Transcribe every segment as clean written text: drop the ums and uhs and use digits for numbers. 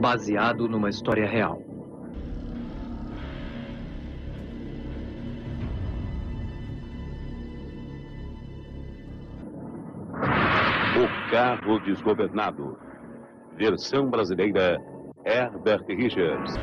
baseado numa história real. O Carro Desgovernado. Versão brasileira, Herbert Richards.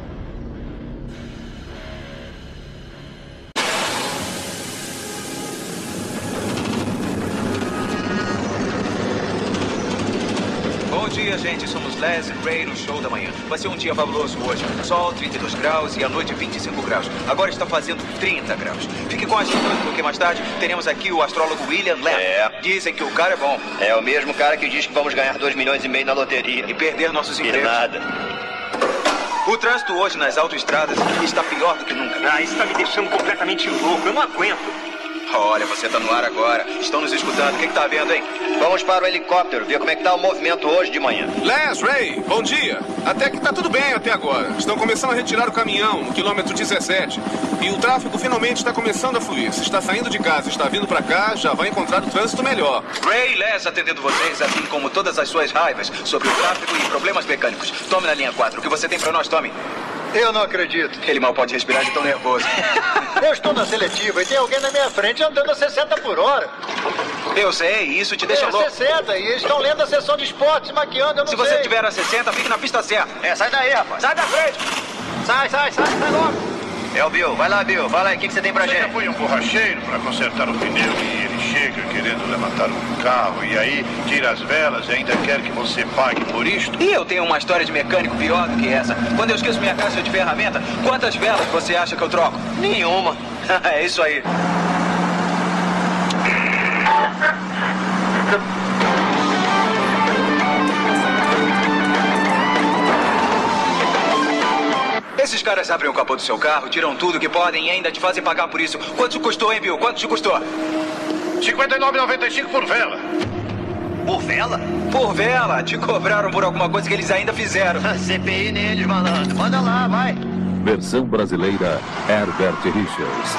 Bom dia, gente. Somos Les e Ray no Show da Manhã. Vai ser um dia fabuloso hoje. Sol, 32 graus e à noite 25 graus. Agora está fazendo 30 graus. Fique com a gente porque mais tarde teremos aqui o astrólogo William Lamb. Dizem que o cara é bom. É o mesmo cara que diz que vamos ganhar 2,5 milhões na loteria. E perder nossos empregos. E nada. O trânsito hoje nas autoestradas está pior do que nunca. Isso está me deixando completamente louco. Eu não aguento. Olha, você está no ar agora. Estão nos escutando. O que está vendo, hein? Vamos para o helicóptero, ver como é que está o movimento hoje de manhã. Les, Ray, bom dia. Até que tá tudo bem até agora. Estão começando a retirar o caminhão no quilômetro 17. E o tráfego finalmente está começando a fluir. Se está saindo de casa e está vindo para cá, já vai encontrar o trânsito melhor. Ray, Les atendendo vocês, assim como todas as suas raivas sobre o tráfego e problemas mecânicos. Tome na linha 4. O que você tem para nós, Tommy? Eu não acredito. Ele mal pode respirar de tão nervoso. Eu estou na seletiva e tem alguém na minha frente andando a 60 por hora. Eu sei, isso te deixa louco. 60 e eles estão lendo a sessão de esportes, maquiando, eu não sei. Se você tiver a 60, fique na pista certa. Sai daí, rapaz. Sai da frente. Sai logo. É o Bill. Vai lá, Bill. Fala aí, o que você tem pra gente? Você já foi um borracheiro para consertar o pneu e ele chega querendo levantar um carro e aí tira as velas e ainda quer que você pague por isto? E eu tenho uma história de mecânico pior do que essa. Quando eu esqueço minha caixa de ferramenta, quantas velas você acha que eu troco? Nenhuma. É isso aí. Esses caras abrem o capô do seu carro, tiram tudo que podem e ainda te fazem pagar por isso. Quanto te custou, hein, Bill? Quanto te custou? R$ 59,95 por vela. Por vela? Por vela. Te cobraram por alguma coisa que eles ainda fizeram. CPI neles, malandro. Manda lá, vai. Versão brasileira, Herbert Richards.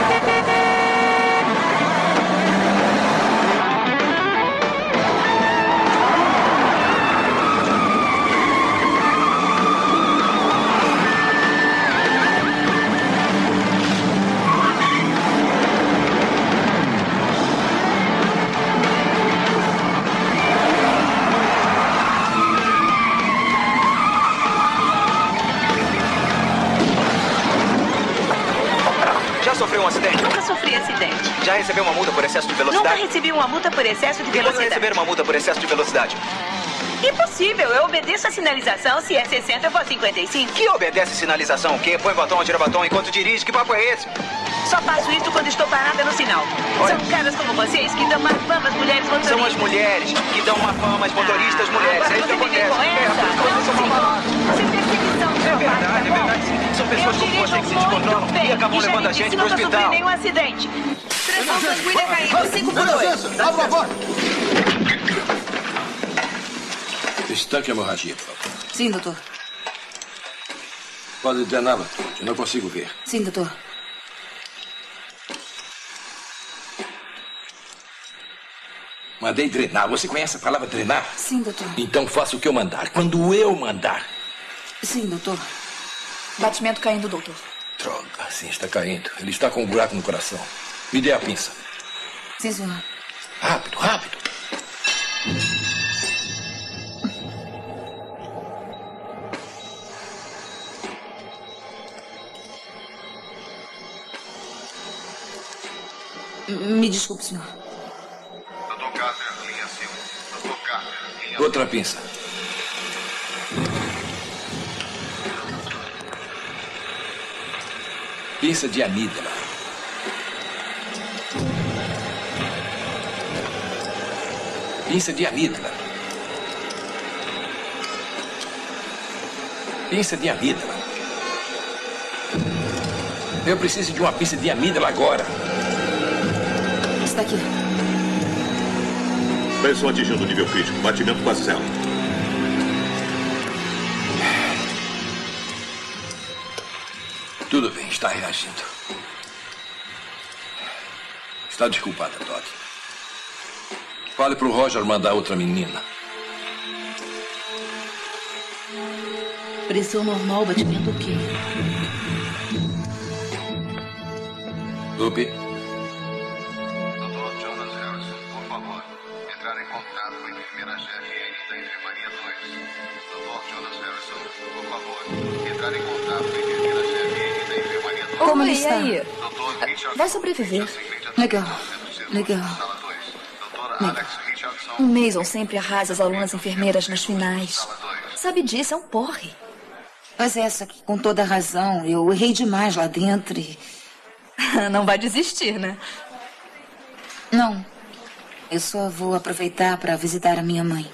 Sofreu um acidente? Nunca sofri acidente. Já recebeu uma multa por excesso de velocidade? Nunca recebi uma multa por excesso de velocidade. E quando receber uma multa por excesso de velocidade? Impossível. Eu obedeço a sinalização. Se é 60, eu vou a 55. Que obedece sinalização? O quê? Põe batom, tira batom enquanto dirige? Que papo é esse? Só faço isso quando estou parada no sinal. Olha. São caras como vocês que dão uma fama às mulheres motoristas. São as mulheres que dão uma fama às motoristas mulheres. Agora É isso que você me vem acontece. com essa? Sem perseguição do É seu verdade, pai, é tá bom? verdade. São pessoas como você que se descontrolam e acabam levando a gente pro Nunca hospital. sofri nenhum acidente. Pressão sanguínea caindo 5 por 8. Abra a porta. Estanque a hemorragia, por favor. Sim, doutor. Pode drená-la, eu não consigo ver. Sim, doutor. Mandei drenar. Você conhece a palavra drenar? Sim, doutor. Então faça o que eu mandar. Quando eu mandar. Sim, doutor. Batimento caindo, doutor. Droga, sim, está caindo. Ele está com um buraco no coração. Me dê a pinça. Sim, senhor. Rápido, rápido. Me desculpe, senhor. Doutor Carter, linha 5. Doutor Carter, linha... Outra pinça. Pinça de amígdala. Pinça de amígdala. Pinça de amígdala. Eu preciso de uma pinça de amígdala agora. Está aqui. Pressão atingindo o nível crítico. Batimento quase zero. Tudo bem, está reagindo. Está desculpada, Todd. Fale pro Roger mandar outra menina. Pressão normal, batimento ok. Lupe. Doutor Jonas Harrison, por favor, entrar em contato com a enfermeira-chefe da enfermaria 2. Doutor Jonas Harrison, por favor, entrar em contato com a enfermeira-chefe da enfermaria 2. Como ele está? Aí? Vai sobreviver. Legal. Legal. O Mason sempre arrasa as alunas enfermeiras nas finais. Sabe disso, é um porre. Pois é, só que com toda razão, eu errei demais lá dentro e... Não vai desistir, né? Não. Eu só vou aproveitar para visitar a minha mãe.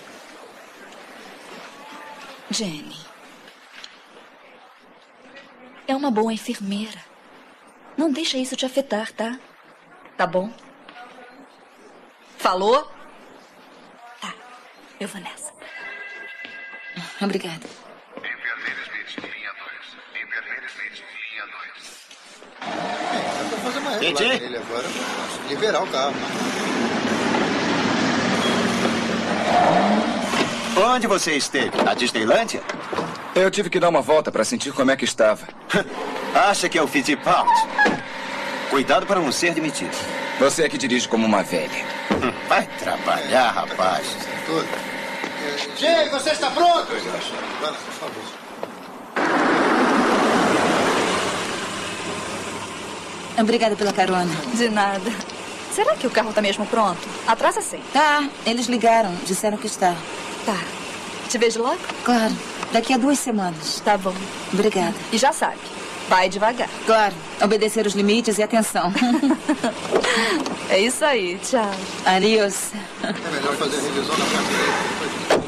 Jenny. É uma boa enfermeira. Não deixa isso te afetar, tá? Tá bom? Falou? Tá. Eu vou nessa. Obrigada. Enfermeira Smith, linha 2. Enfermeira Smith, linha 2. Vou fazer uma régua lá nele agora. Liberar o carro. Onde você esteve? Na Disneylândia? Eu tive que dar uma volta para sentir como é que estava. Acha que é o Fittipaldi? Cuidado para não ser demitido. Você é que dirige como uma velha. Vai trabalhar, rapaz. Jay, você está pronto? Vai lá, por favor. Obrigada pela carona. De nada. Será que o carro tá mesmo pronto? Atrasa sim. Tá, eles ligaram, disseram que está. Tá. Te vejo logo? Claro, daqui a 2 semanas. Tá bom. Obrigada. E já sabe, vai devagar. Claro, obedecer os limites e atenção. É isso aí, tchau. Adiós. É melhor fazer a revisão na frente.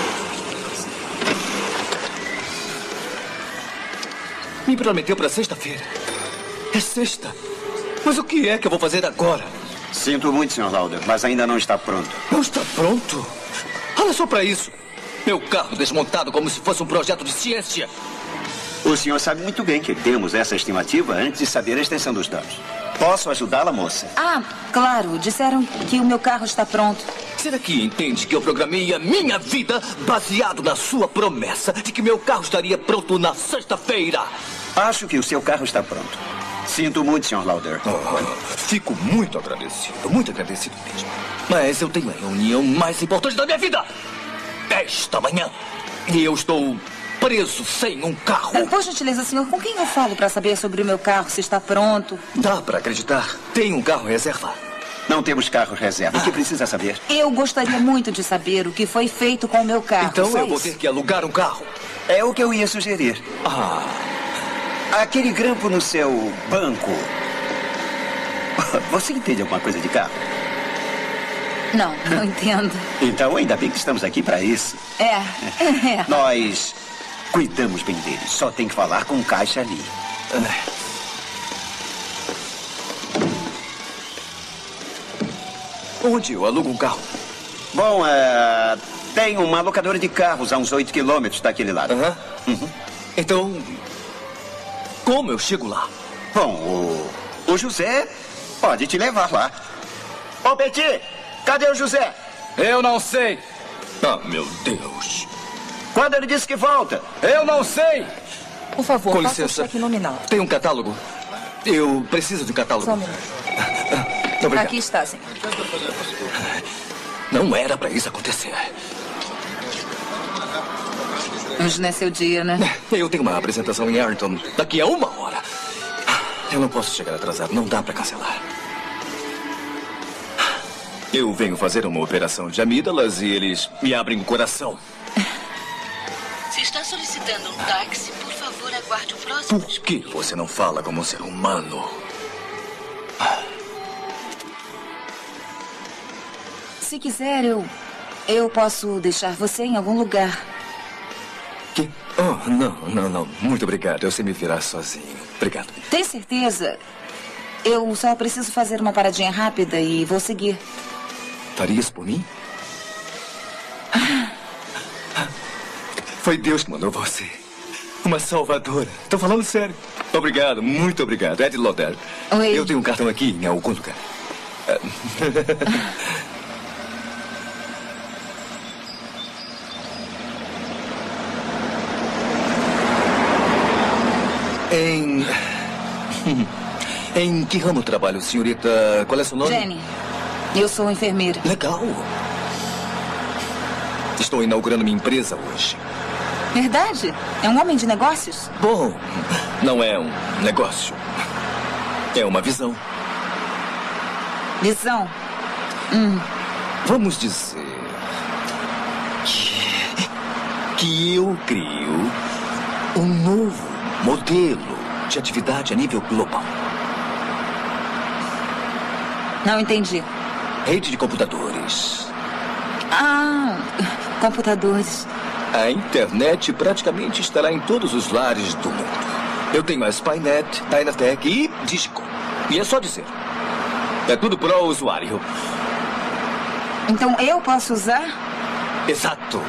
Me prometeu para sexta-feira. É sexta. Mas o que é que eu vou fazer agora? Sinto muito, Sr. Lauder, mas ainda não está pronto. Não está pronto? Olha só para isso. Meu carro desmontado como se fosse um projeto de ciência. O senhor sabe muito bem que temos essa estimativa antes de saber a extensão dos danos. Posso ajudá-la, moça? Ah, claro. Disseram que o meu carro está pronto. Será que entende que eu programei a minha vida baseado na sua promessa de que meu carro estaria pronto na sexta-feira? Acho que o seu carro está pronto. Sinto muito, Sr. Lauder. Fico muito agradecido mesmo. Mas eu tenho a reunião mais importante da minha vida. Esta manhã. E eu estou preso sem um carro. Por gentileza, senhor, com quem eu falo para saber sobre o meu carro, se está pronto? Dá para acreditar. Tem um carro reserva. Não temos carro reserva. O que precisa saber? Eu gostaria muito de saber o que foi feito com o meu carro. Então Só eu vou isso. ter que alugar um carro. É o que eu ia sugerir. Aquele grampo no seu banco. Você entende alguma coisa de carro? Não, não entendo. Então, ainda bem que estamos aqui para isso. É. Nós cuidamos bem dele. Só tem que falar com o caixa ali. Onde eu alugo um carro? Bom, tem uma locadora de carros a uns 8 quilômetros daquele lado. Então, como eu chego lá? Bom, o José pode te levar lá. Ô, Betty, cadê o José? Eu não sei. Ah, meu Deus. Quando ele disse que volta? Eu não sei. Por favor, Com faça o licença. cheque nominal. Tem um catálogo? Eu preciso de um catálogo. Só um minuto. Obrigado. Aqui está, senhor. Não era para isso acontecer. Hoje não é seu dia, né? Eu tenho uma apresentação em Arlington daqui a 1 hora. Eu não posso chegar atrasado. Não dá para cancelar. Eu venho fazer uma operação de amígdalas e eles me abrem o coração. Se está solicitando um táxi, por favor, aguarde o próximo. Por que você não fala como um ser humano? Se quiser, eu posso deixar você em algum lugar. Que? Oh, não. Muito obrigado. Eu sei me virar sozinho. Obrigado. Tem certeza? Eu só preciso fazer uma paradinha rápida e vou seguir. Faria isso por mim? Foi Deus que mandou você. Uma salvadora. Tô falando sério. Obrigado, muito obrigado. Ed Lauder. Oi. Eu tenho um cartão aqui em algum lugar. Em que ramo trabalha, senhorita? Qual é seu nome? Jenny. Eu sou enfermeira. Legal. Estou inaugurando minha empresa hoje. Verdade? É um homem de negócios? Bom, não é um negócio. É uma visão. Visão? Vamos dizer que eu crio um novo modelo de atividade a nível global. Não entendi. Rede de computadores. Ah, computadores. A internet praticamente estará em todos os lares do mundo. Eu tenho a Spynet, Dynatec e Disco. E é só dizer. É tudo pro usuário. Então eu posso usar? Exato.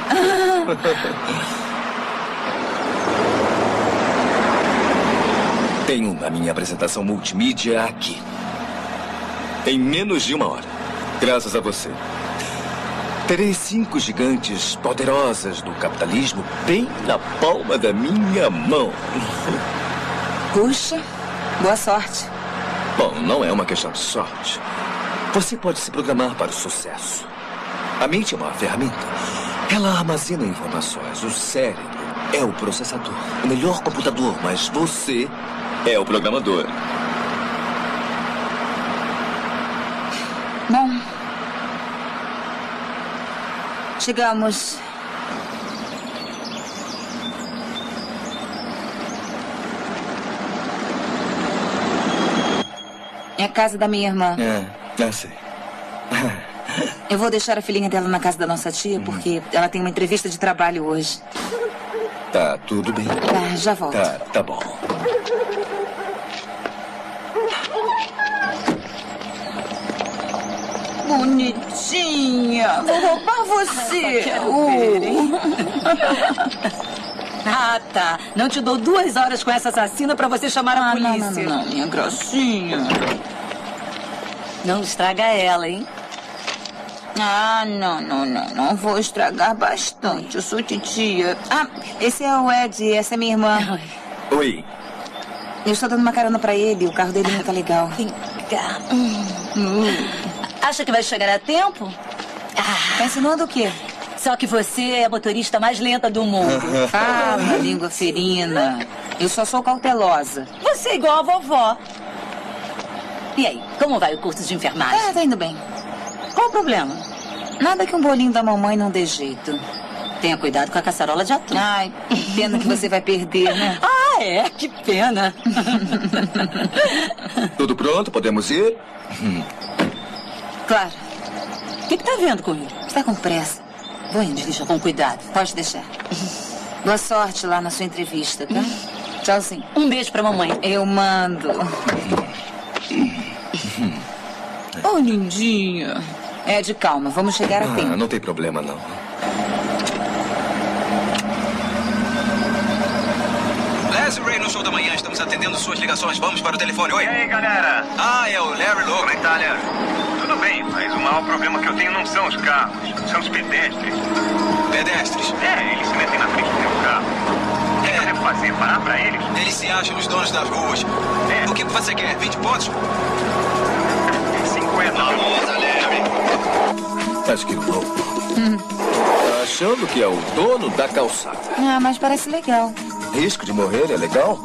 Tenho a minha apresentação multimídia aqui. Em menos de 1 hora. Graças a você. Terei 5 gigantes poderosas do capitalismo bem na palma da minha mão. Puxa, boa sorte. Bom, não é uma questão de sorte. Você pode se programar para o sucesso. A mente é uma ferramenta. Ela armazena informações. O cérebro é o processador, o melhor computador, mas você é o programador. Bom, chegamos. É a casa da minha irmã. Eu sei. Eu vou deixar a filhinha dela na casa da nossa tia, porque ela tem uma entrevista de trabalho hoje. Tá tudo bem. Tá, já volto. Tá bom. Bonitinha. Vou roubar você. Ah, tá. Não te dou 2 horas com essa assassina pra você chamar a polícia. Não, minha gracinha. Não estraga ela, hein? Ah, não vou estragar bastante. Eu sou titia. Ah, esse é o Ed, essa é minha irmã. Oi. Eu estou dando uma carona pra ele, o carro dele não tá legal. Vem cá. Acha que vai chegar a tempo? Tá ensinando o quê? Só que você é a motorista mais lenta do mundo. Fala, língua ferina. Eu só sou cautelosa. Você é igual a vovó. E aí, como vai o curso de enfermagem? Tá indo bem. Qual o problema? Nada que um bolinho da mamãe não dê jeito. Tenha cuidado com a caçarola de atum. Ai, pena que você vai perder, né? Ah, é? Que pena. Tudo pronto? Podemos ir? Claro. O que tá vendo com ele? Está com pressa. Vou indo, deixa com cuidado. Pode deixar. Boa sorte lá na sua entrevista, tá? Tchauzinho. Um beijo pra mamãe. Eu mando. Oh, lindinha. Ed, calma, vamos chegar a tempo. Não tem problema, não. Les Ray no show da manhã, estamos atendendo suas ligações. Vamos para o telefone, oi. E aí, galera? Ah, é o Larry Logan. Como é que tá, Larry? Tudo bem, mas o maior problema que eu tenho não são os carros, são os pedestres. Pedestres? Eles se metem na frente do meu carro. O que eu devo fazer? Parar pra eles? Eles se acham os donos das ruas. O que você quer? 20 pontos? 50. Famosa, Larry. Acho que louco. Tá achando que é o dono da calçada. Ah, mas parece legal. Risco de morrer é legal?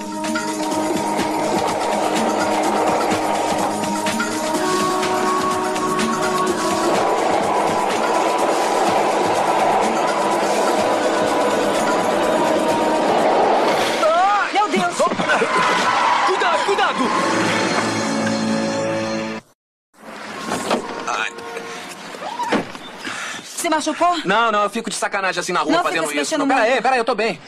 Meu Deus! Cuidado! Se machucou? Não, eu fico de sacanagem assim na rua Não fazendo fica se isso. mexendo muito. Peraí, eu tô bem.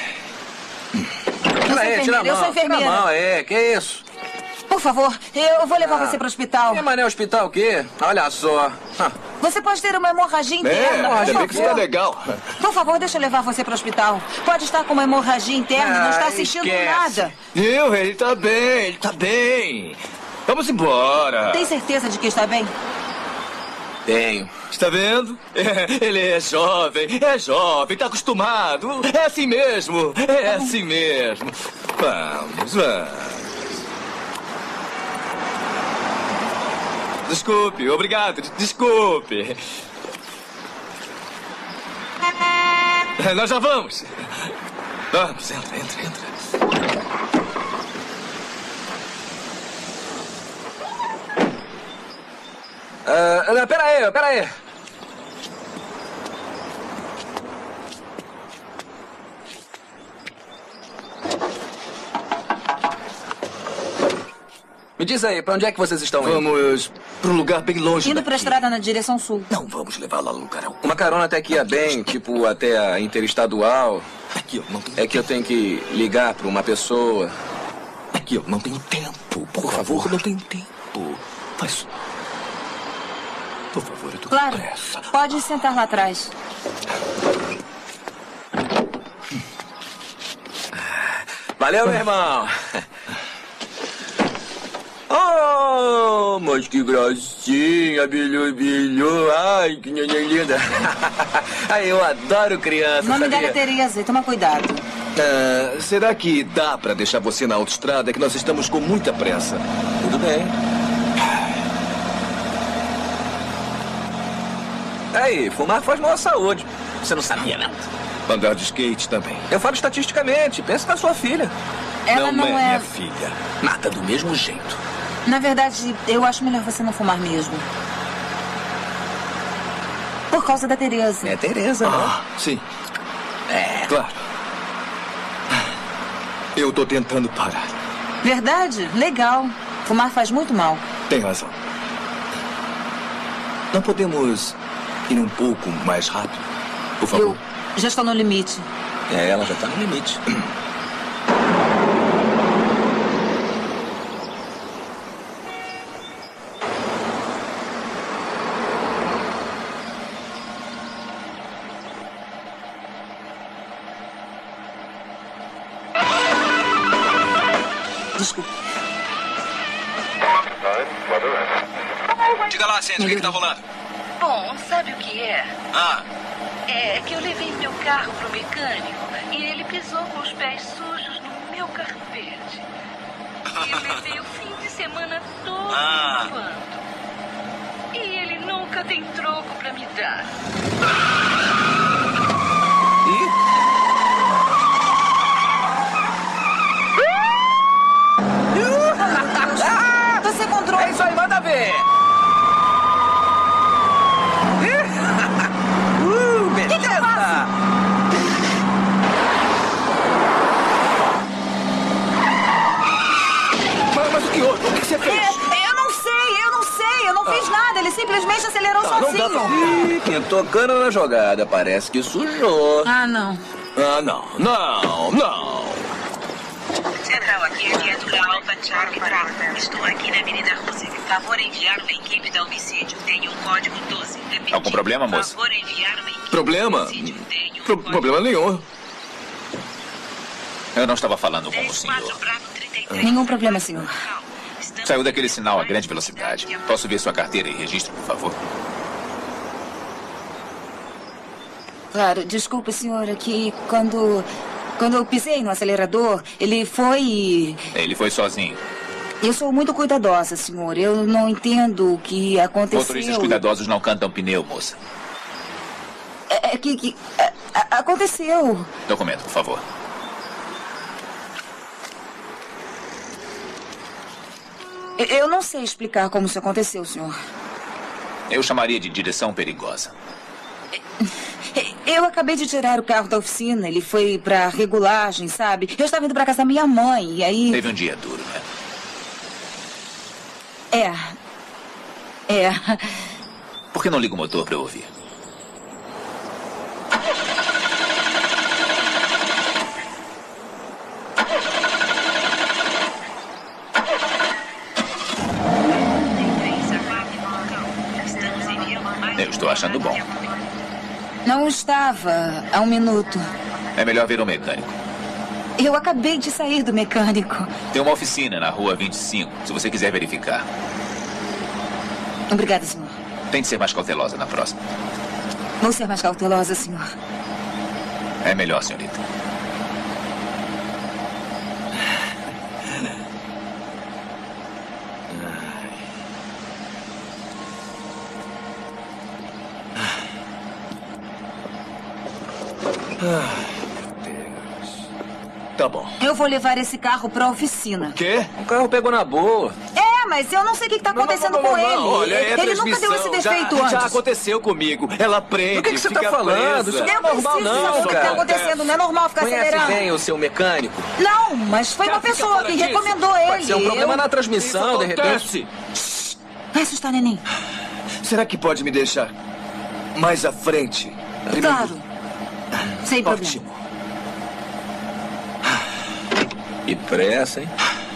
Peraí, tira a mão. Eu sou enfermeira. Tira a mão, que isso? Por favor, eu vou levar você pro hospital. Mas não é hospital o quê? Olha só. Você pode ter uma hemorragia interna. Ainda bem que isso é legal. Por favor, deixa eu levar você pro hospital. Pode estar com uma hemorragia interna, não está sentindo nada. Viu? Ele tá bem. Vamos embora. Tem certeza de que está bem? Tenho. Está vendo? Ele é jovem, tá acostumado. É assim mesmo, é assim mesmo. Vamos. Desculpe, obrigado, desculpe. Nós já vamos. Vamos, entra. Pera aí. Me diz aí, pra onde é que vocês estão indo? Vamos pra um lugar bem longe Indo daqui. pra estrada na direção sul. Não vamos levá-la a lugar algum. Uma carona até que ia bem, tipo até a interestadual. Aqui eu não tenho É que eu tenho que ligar pra uma pessoa. Aqui eu não tenho tempo. Por favor, não tenho tempo. Faz... Por favor, eu tô com Claro, pressa. pode sentar lá atrás. Valeu, meu irmão. Oh, mas que gracinha, bilhu. Ai, que neném linda. Ai, eu adoro criança, O nome sabia? dela é Tereza, toma cuidado. Será que dá pra deixar você na autoestrada? É que nós estamos com muita pressa. Tudo bem. Aí, fumar faz mal à saúde. Você não sabia, não? Andar de skate também. Eu falo estatisticamente. Pensa na sua filha. Ela não é minha filha. Mata do mesmo jeito. Na verdade, eu acho melhor você não fumar mesmo. Por causa da Tereza. É Tereza, né? Sim. É. Claro. Eu tô tentando parar. Verdade? Legal. Fumar faz muito mal. Tem razão. Não podemos ir um pouco mais rápido, por favor? Eu já estou no limite. Ela já tá no limite. Desculpa. Diga lá, Sandy, o que tá rolando? Bom, sabe o que é? Ah, É que eu levei meu carro pro mecânico e ele pisou com os pés sujos no meu carpete. E eu levei o fim de semana todo lavando. E ele nunca tem troco pra me dar. Você encontrou? É isso aí, manda ver. Beleza. Mas o que houve? O que você fez? Eu não sei. Eu não fiz nada. Ele simplesmente acelerou sozinho. Não dá pra... Pintou cana na jogada. Parece que sujou. Ah, não. Não. Central aqui, agente da Alfa Charlie Bravo. Estou aqui na Avenida Roosevelt. Favor enviar uma equipe da homicídio. Tenho o código 12. Repetindo. Algum problema, moça? Favor enviar uma equipe Problema? da homicídio. Tenho o código Problema nenhum. Eu não estava falando com o senhor. Nenhum problema, senhor. Saiu daquele sinal a grande velocidade. Posso ver sua carteira e registro, por favor? Claro, desculpa, senhora, que quando eu pisei no acelerador, ele foi... Ele foi sozinho. Eu sou muito cuidadosa, senhor. Eu não entendo o que aconteceu. Motoristas cuidadosos não cantam pneu, moça. Aconteceu. Documento, por favor. Eu não sei explicar como isso aconteceu, senhor. Eu chamaria de direção perigosa. Eu acabei de tirar o carro da oficina. Ele foi pra regulagem, sabe? Eu estava indo pra casa da minha mãe, e aí... Teve um dia duro, né? Por que não liga o motor pra eu ouvir? Eu estou achando bom. Não estava há um minuto. É melhor ver um mecânico. Eu acabei de sair do mecânico. Tem uma oficina na rua 25, se você quiser verificar. Obrigada, senhor. Tente ser mais cautelosa na próxima. Vou ser mais cautelosa, senhor. É melhor, senhorita. Tá bom. Eu vou levar esse carro pra oficina. Quê? O carro pegou na boa. É, mas eu não sei o que tá acontecendo com ele. Olha, Ele nunca deu esse defeito antes. Já aconteceu comigo. Ela aprende. Do que você tá falando? Isso não é normal, não, saber o que tá acontecendo. Não é normal ficar acelerando. Conhece bem o seu mecânico? Não, mas foi uma pessoa que recomendou ele. Pode ser um problema na transmissão, de repente. Vai assustar, neném. Será que pode me deixar mais à frente? Claro. Sem problema. Ótimo. Que pressa, hein?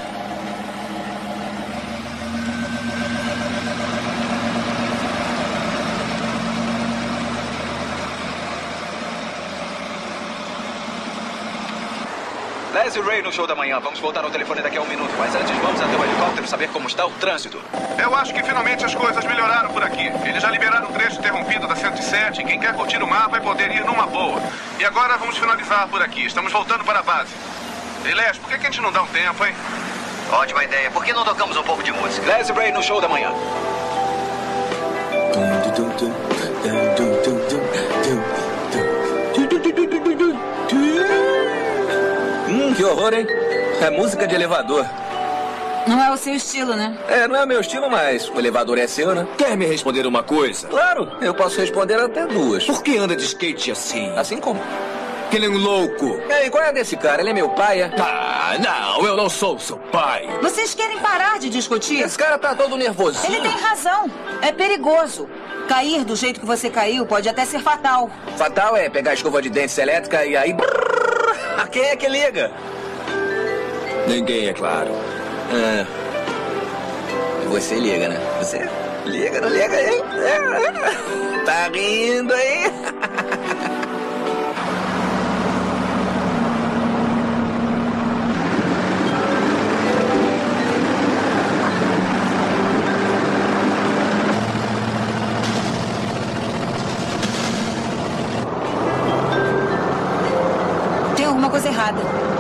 Les e Ray no show da manhã. Vamos voltar ao telefone daqui a 1 minuto. Mas antes, vamos até o helicóptero saber como está o trânsito. Eu acho que finalmente as coisas melhoraram por aqui. Eles já liberaram o trecho interrompido da 107 e quem quer curtir o mar vai poder ir numa boa. E agora vamos finalizar por aqui. Estamos voltando para a base. Ei, Les, por que a gente não dá um tempo, hein? Ótima ideia. Por que não tocamos um pouco de música? Les e Ray no show da manhã. Que horror, hein? É música de elevador. Não é o seu estilo, né? É, não é o meu estilo, mas o elevador é seu, né? Quer me responder uma coisa? Claro, eu posso responder até 2. Por que anda de skate assim? Assim como? Que nem um louco. Ei, qual é desse cara? Ele é meu pai, é? Ah, não, eu não sou seu pai. Vocês querem parar de discutir? Esse cara tá todo nervosinho. Ele tem razão. É perigoso. Cair do jeito que você caiu pode até ser fatal. Fatal é pegar a escova de dentes elétrica e aí... A quem é que liga? Ninguém, é claro. Você liga, né? Você liga, não liga, hein? Tá rindo, hein? Tem alguma coisa errada.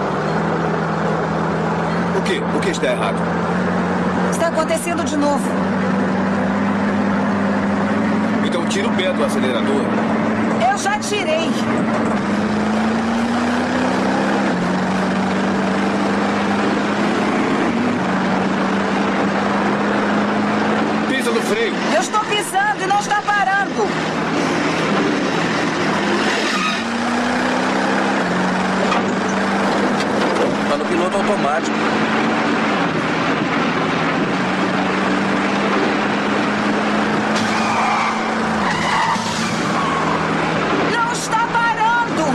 O quê? O que está errado? Está acontecendo de novo. Então tira o pé do acelerador. Eu já tirei. Pisa no freio. Eu estou pisando e não está parando. Tá no piloto automático. Não está parando.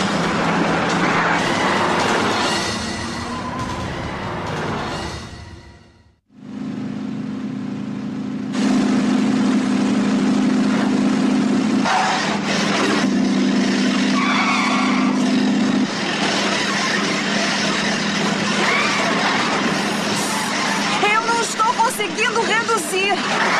Eu não estou conseguindo reduzir.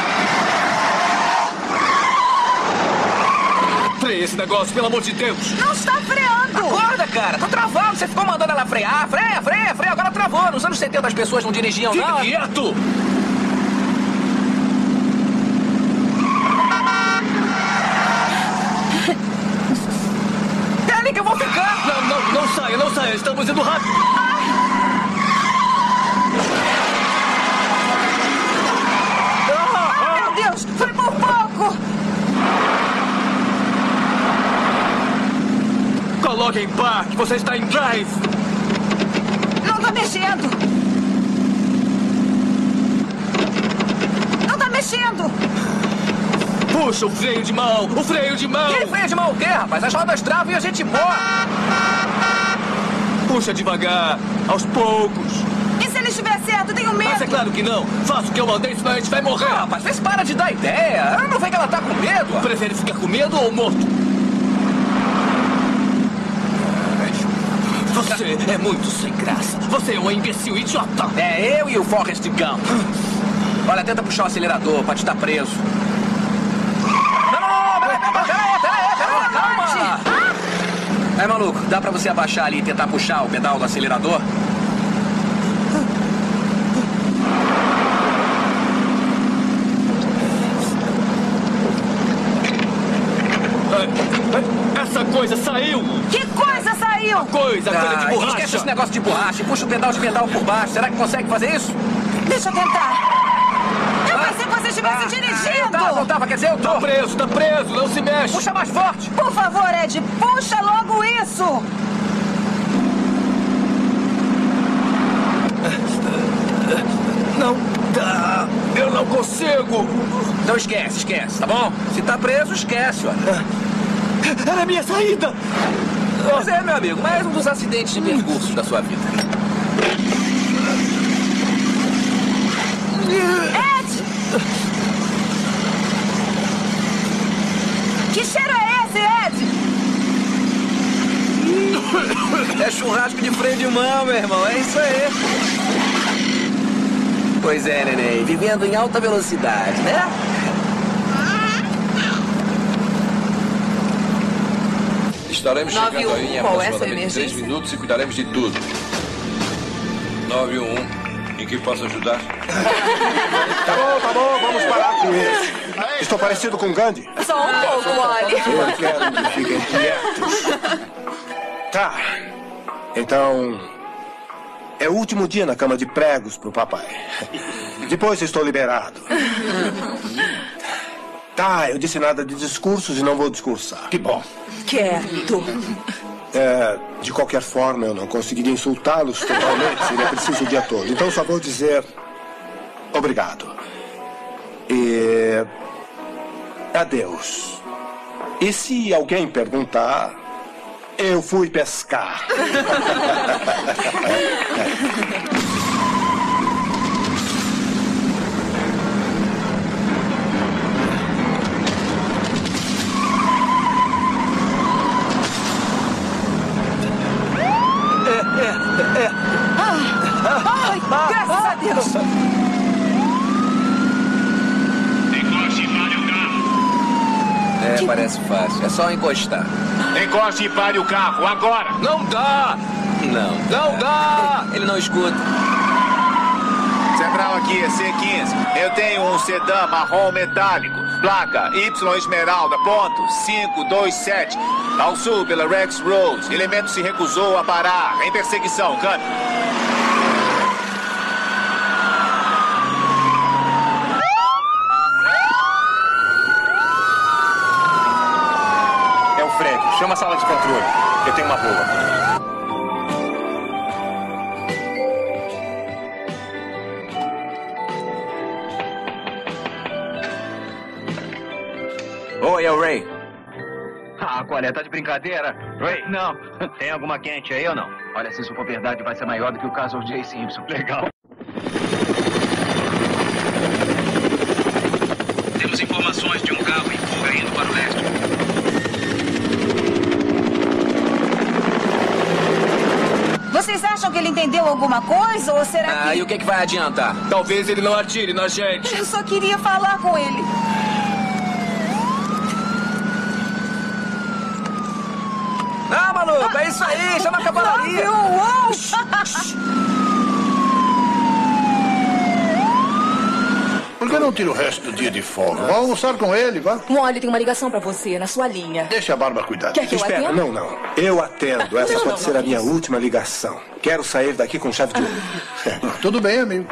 Freia esse negócio, pelo amor de Deus. Não está freando. Acorda, cara. Tá travando. Você ficou mandando ela frear. Freia, freia, freia. Agora travou. Nos anos 70 as pessoas não dirigiam, não. Fique quieto. É ali que eu vou ficar. Não saia, não saia. Estamos indo rápido. Meu Deus, foi por pouco. Coloque em parque. Você está em drive. Não tá mexendo. Não tá mexendo. Puxa o freio de mão. O freio de mão. Que freio de mão o quê, rapaz? As rodas travam e a gente morre. Puxa devagar. Aos poucos. E se ele estiver certo? Tenho medo. Mas é claro que não. Faça o que eu mandei, senão a gente vai morrer. Rapaz, vê se para de dar ideia. Não vê que ela tá com medo. Prefere ficar com medo ou morto? Você é muito sem graça. Você é um imbecil idiota. É eu e o Forrest Gump. Olha, tenta puxar o acelerador pra te estar preso. Dá pra você abaixar ali e tentar puxar o pedal do acelerador? Essa coisa saiu! Que coisa saiu? Coisa de borracha! Esquece esse negócio de borracha e puxa o pedal de pedal por baixo. Será que consegue fazer isso? Deixa eu tentar. Eu pensei que você estivesse dirigindo. Não tava, quer dizer, eu tô. Tá preso, não se mexe. Puxa mais forte. Por favor, Ed, puxa logo isso. Não dá, eu não consigo. Então esquece, tá bom? Se tá preso, esquece, olha. Era a minha saída. Pois é, meu amigo, mais um dos acidentes de percursos da sua vida. Ed! Que cheiro é esse, Ed? É churrasco de freio de mão, meu irmão. É isso aí. Pois é, neném. Vivendo em alta velocidade, né? Estaremos chegando aí em qual é essa aproximadamente 3 minutos e cuidaremos de tudo. 911, em que posso ajudar? Tá bom, vamos parar com isso. Estou parecido com Gandhi? Só um pouco, Wally. Eu quero que fiquem quietos. Tá. Então, é o último dia na cama de pregos pro papai. Depois estou liberado. Tá, eu disse nada de discursos e não vou discursar. Que bom. Quieto. De qualquer forma, eu não conseguiria insultá-los totalmente. Seria preciso o dia todo. Então, só vou dizer obrigado. E adeus. E se alguém perguntar, eu fui pescar. Ai, graças a Deus. Encoste e pare o carro. Parece fácil. É só encostar. Encoste e pare o carro, agora. Não dá! Não dá! Ele não escuta. Central aqui é C15. Eu tenho um sedã marrom metálico. Placa Y Esmeralda, ponto 527. Ao sul pela Rex Road. Elemento se recusou a parar. Em perseguição, câmbio. É o Fred. Chama a sala de controle. Eu tenho uma boa. Oi, é o Ray. Qual é? Tá de brincadeira? Ray, não. Tem alguma quente aí ou não? Olha, se isso for verdade, vai ser maior do que o caso O.J. Simpson. Legal. Temos informações de um carro em fuga indo para o leste. Vocês acham que ele entendeu alguma coisa ou será que... E o que vai adiantar? Talvez ele não atire na gente. Eu só queria falar com ele. Maluco, é isso aí, chama a cavalaria. Por que não tira o resto do dia de folga? Vá almoçar com ele, vá. Wally tem uma ligação pra você, na sua linha. Deixa a Bárbara cuidar. Quer que eu Espera, atenda? não. Eu atendo. Essa pode ser a minha última ligação. Quero sair daqui com chave de ouro. Tudo bem, amigo.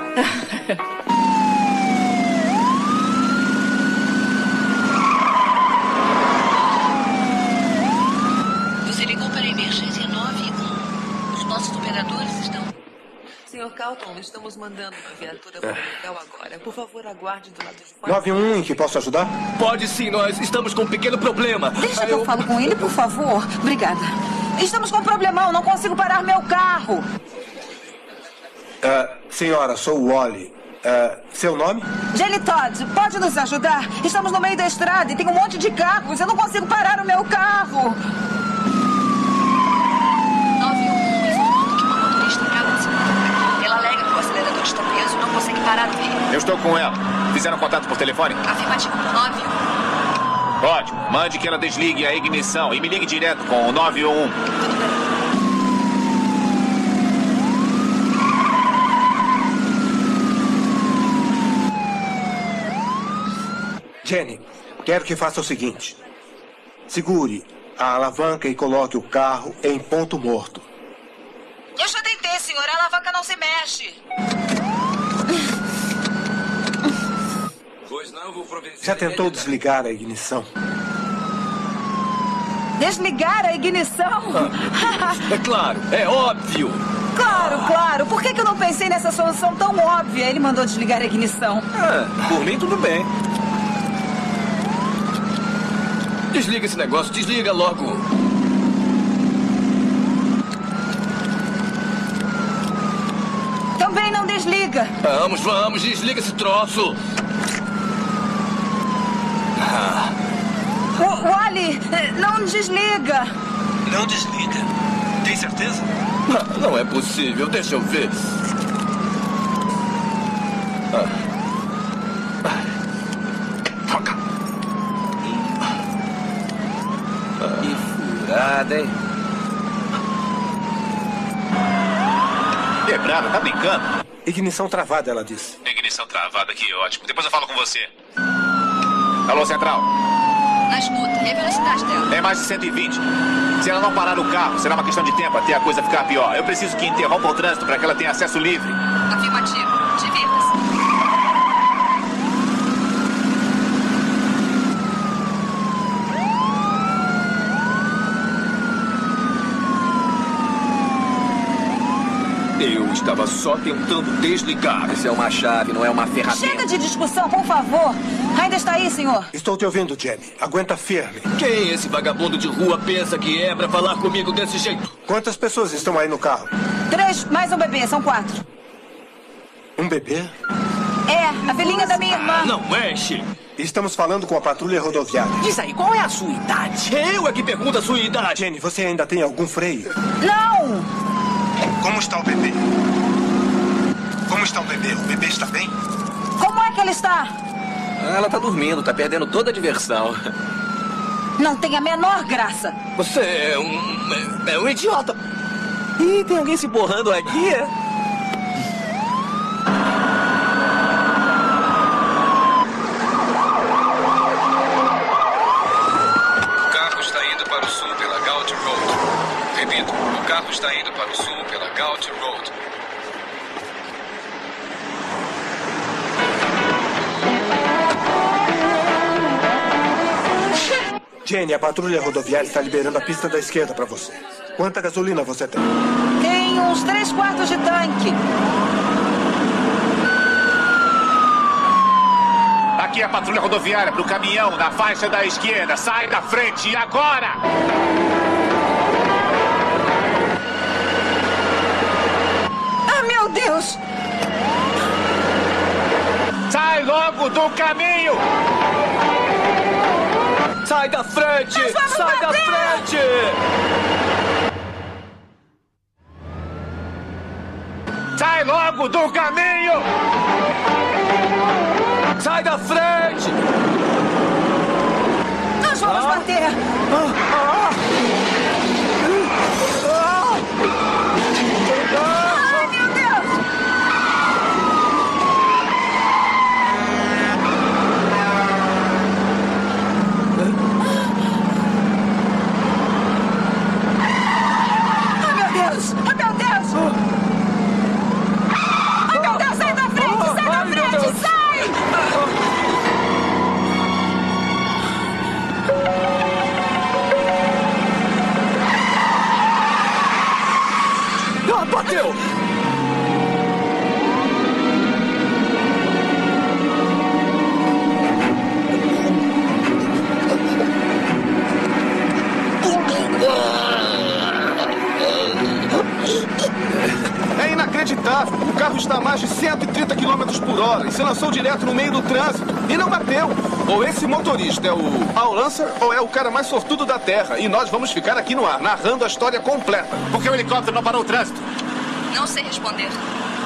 Você ligou para a emergência 91. Os nossos operadores estão... Senhor Calton, estamos mandando uma viatura para o local agora. Por favor, aguarde do lado de fora. 91, em que posso ajudar? Pode sim, nós estamos com um pequeno problema. Deixa que eu falo com ele, por favor. Obrigada. Estamos com um problemão, não consigo parar meu carro. Senhora, sou o Wally. Seu nome? Jenny Todd, pode nos ajudar? Estamos no meio da estrada e tem um monte de carros. Eu não consigo parar o meu carro. 911 informando que uma motorista acaba de se matar. Ela alega que o acelerador está preso e não consegue parar o veículo. Eu estou com ela. Fizeram contato por telefone? Afirmativo 91. Ótimo. Mande que ela desligue a ignição e me ligue direto com o 911. Jenny, quero que faça o seguinte. Segure a alavanca e coloque o carro em ponto morto. Eu já tentei, senhor. A alavanca não se mexe. Pois não, vou providenciar. Já tentou desligar a ignição? Desligar a ignição? É claro, é óbvio. Claro, claro. Por que eu não pensei nessa solução tão óbvia? Ele mandou desligar a ignição. Por mim, tudo bem. Desliga esse negócio, desliga logo. Também não desliga. Vamos, desliga esse troço. Wally, não desliga. Não desliga. Tem certeza? Não é possível, deixa eu ver. Que furada, hein? Quebrada, tá brincando? Ignição travada, ela disse. Ignição travada, que ótimo. Depois eu falo com você. Alô, Central. Na escuta, e a velocidade dela? É mais de 120. Se ela não parar o carro, será uma questão de tempo até a coisa ficar pior. Eu preciso que interrompa o trânsito para que ela tenha acesso livre. Afirmativo. Divirta-se. Eu estava só tentando desligar. Isso é uma chave, não é uma ferramenta. Chega de discussão, por favor. Ainda está aí, senhor? Estou te ouvindo, Jenny. Aguenta firme. Quem esse vagabundo de rua pensa que é pra falar comigo desse jeito? Quantas pessoas estão aí no carro? 3 mais um bebê, são 4. Um bebê? É, a filhinha da minha irmã. Não enche. Estamos falando com a patrulha rodoviária. Diz aí, qual é a sua idade? Eu é que pergunto a sua idade. Jenny, você ainda tem algum freio? Não! Como está o bebê? Como está o bebê? O bebê está bem? Como é que ele está? Ela tá dormindo, tá perdendo toda a diversão. Não tem a menor graça. Você é um idiota. Ih, tem alguém se borrando aqui? O carro está indo para o sul pela Galt Road. Repito, o carro está indo para o sul pela Galt Road. Jenny, a patrulha rodoviária está liberando a pista da esquerda para você. Quanta gasolina você tem? Tem uns 3/4 de tanque. Aqui é a patrulha rodoviária pro caminhão na faixa da esquerda. Sai da frente agora! Ah, meu Deus! Sai logo do caminho! Sai da frente! Sai da frente! Sai logo do caminho! Sai da frente! Nós vamos bater! Ai, meu Deus! Ai, meu Deus! Ai, meu Deus! Ai, meu Deus, sai da frente! Sai da frente! Sai! Bateu! É inacreditável. O carro está a mais de 130 km por hora e se lançou direto no meio do trânsito. E não bateu. Ou esse motorista é o Al Lancer ou é o cara mais sortudo da Terra. E nós vamos ficar aqui no ar, narrando a história completa. Por que o helicóptero não parou o trânsito? Não sei responder.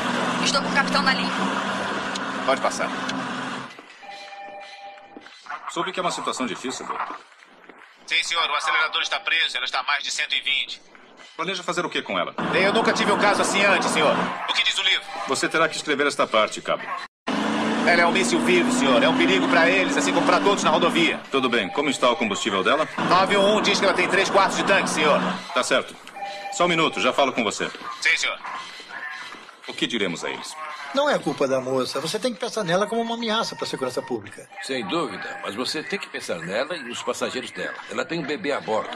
Estou com o capitão na linha. Pode passar. Soube que é uma situação difícil, Bob. Sim, senhor. O acelerador está preso. Ela está a mais de 120. Planeja fazer o que com ela? Eu nunca tive um caso assim antes, senhor. O que diz o livro? Você terá que escrever esta parte, Cabo. Ela é um míssil vivo, senhor. É um perigo para eles, assim como para todos na rodovia. Tudo bem. Como está o combustível dela? 911 diz que ela tem 3/4 de tanque, senhor. Tá certo. Só um minuto, já falo com você. Sim, senhor. O que diremos a eles? Não é culpa da moça. Você tem que pensar nela como uma ameaça para a segurança pública. Sem dúvida, mas você tem que pensar nela e nos passageiros dela. Ela tem um bebê a bordo.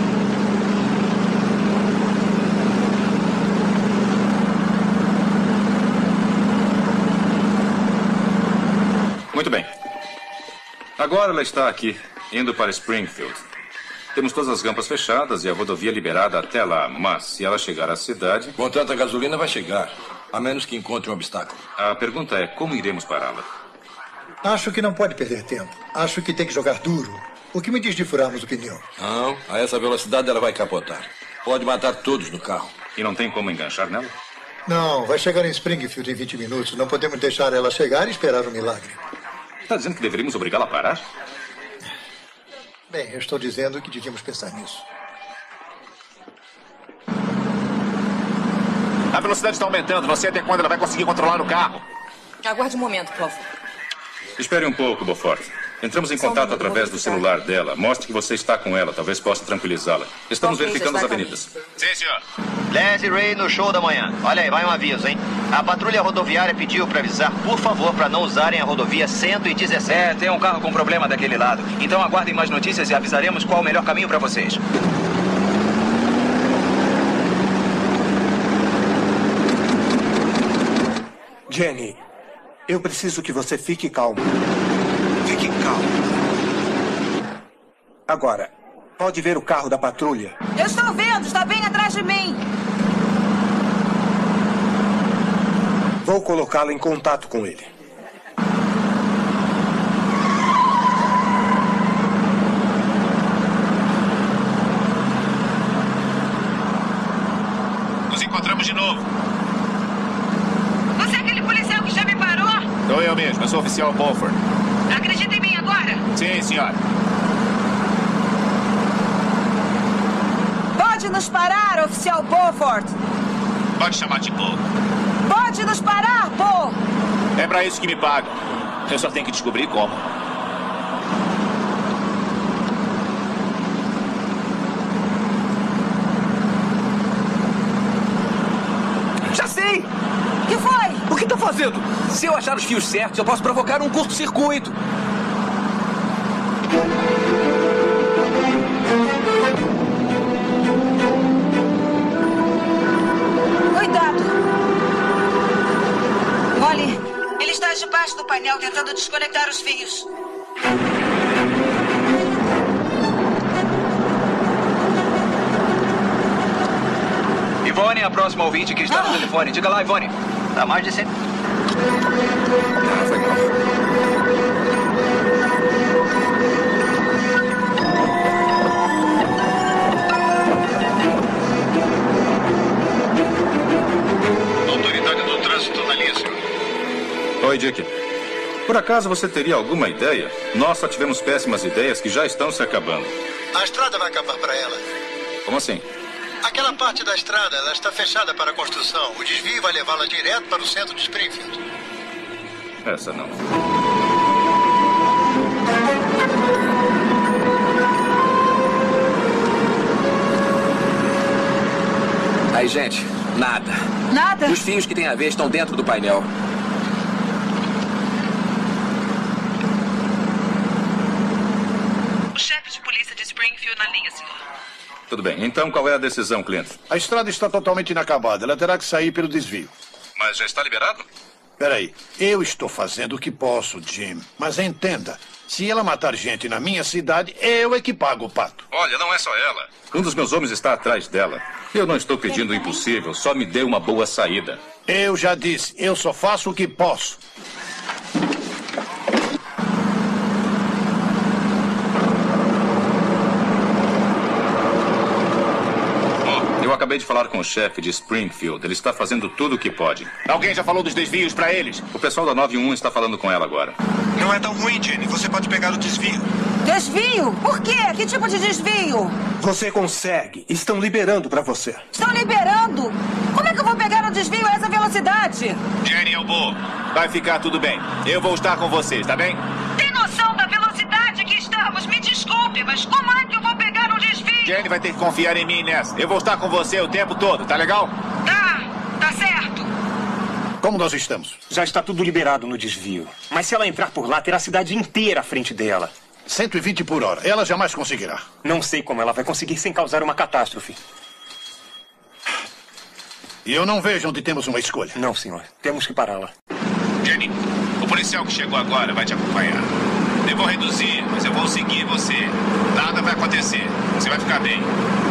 Muito bem. Agora ela está aqui, indo para Springfield. Temos todas as rampas fechadas e a rodovia liberada até lá. Mas, se ela chegar à cidade... Com tanta gasolina vai chegar, a menos que encontre um obstáculo. A pergunta é, como iremos pará-la? Acho que não pode perder tempo. Acho que tem que jogar duro. O que me diz de furarmos o pneu? Não, a essa velocidade ela vai capotar. Pode matar todos no carro. E não tem como enganchar nela? Não, vai chegar em Springfield em 20 minutos. Não podemos deixar ela chegar e esperar um milagre. Está dizendo que deveríamos obrigá-la a parar? Bem, eu estou dizendo que devíamos pensar nisso. A velocidade está aumentando. Não sei até quando ela vai conseguir controlar o carro. Aguarde um momento, por favor. Espere um pouco, Beaufort. Entramos em contato através do celular dela. Mostre que você está com ela. Talvez possa tranquilizá-la. Estamos verificando as avenidas. Sim, senhor. Les Ray no show da manhã. Olha aí, vai um aviso, hein? A patrulha rodoviária pediu para avisar, por favor, para não usarem a rodovia 117. Tem um carro com problema daquele lado. Então aguardem mais notícias e avisaremos qual o melhor caminho para vocês. Jenny, eu preciso que você fique calmo. Fique calmo. Agora, pode ver o carro da patrulha? Eu estou vendo, está bem atrás de mim. Vou colocá-la em contato com ele. Nos encontramos de novo. Você é aquele policial que já me parou? Sou eu mesmo. Eu sou o oficial Beaufort. Acredita em mim agora? Sim, senhora. Pode nos parar, oficial Beaufort. Pode chamar de Paul. Pode nos parar, Paul. É pra isso que me pagam. Eu só tenho que descobrir como. Já sei! O que foi? O que tá fazendo? Se eu achar os fios certos, eu posso provocar um curto-circuito. Cuidado. Olhe, ele está debaixo do painel tentando desconectar os fios. Ivone é a próxima ouvinte que está no telefone. Diga lá, Ivone. Tá mais de 100. Foi mal. Autoridade do trânsito na linha, senhor. Oi, Dick. Por acaso você teria alguma ideia? Nós só tivemos péssimas ideias que já estão se acabando. A estrada vai acabar para ela. Como assim? Aquela parte da estrada, ela está fechada para a construção. O desvio vai levá-la direto para o centro de Springfield. Essa não. Aí, gente, nada. Nada? Os fios que tem a ver estão dentro do painel. O chefe de polícia de Springfield na linha, senhor. Tudo bem. Então, qual é a decisão, Clint? A estrada está totalmente inacabada. Ela terá que sair pelo desvio. Mas já está liberado? Peraí. Eu estou fazendo o que posso, Jim. Mas entenda, se ela matar gente na minha cidade, eu é que pago o pato. Olha, não é só ela. Um dos meus homens está atrás dela. Eu não estou pedindo o impossível, só me dê uma boa saída. Eu já disse, eu só faço o que posso. Eu acabei de falar com o chefe de Springfield. Ele está fazendo tudo o que pode. Alguém já falou dos desvios para eles? O pessoal da 91 está falando com ela agora. Não é tão ruim, Jenny. Você pode pegar o desvio. Desvio? Por quê? Que tipo de desvio? Você consegue. Estão liberando pra você. Estão liberando? Como é que eu vou pegar o desvio a essa velocidade? Jenny, eu vou. Vai ficar tudo bem. Eu vou estar com vocês, tá bem? Tem noção da velocidade que estamos? Me desculpe, mas como é que eu vou pegar o desvio? Jenny vai ter que confiar em mim nessa. Eu vou estar com você o tempo todo, tá legal? Tá certo. Como nós estamos? Já está tudo liberado no desvio. Mas se ela entrar por lá, terá a cidade inteira à frente dela. 120 por hora. Ela jamais conseguirá. Não sei como ela vai conseguir sem causar uma catástrofe. E eu não vejo onde temos uma escolha. Não, senhor. Temos que pará-la. Jenny, o policial que chegou agora vai te acompanhar. Eu vou reduzir, mas eu vou seguir você. Nada vai acontecer. Você vai ficar bem.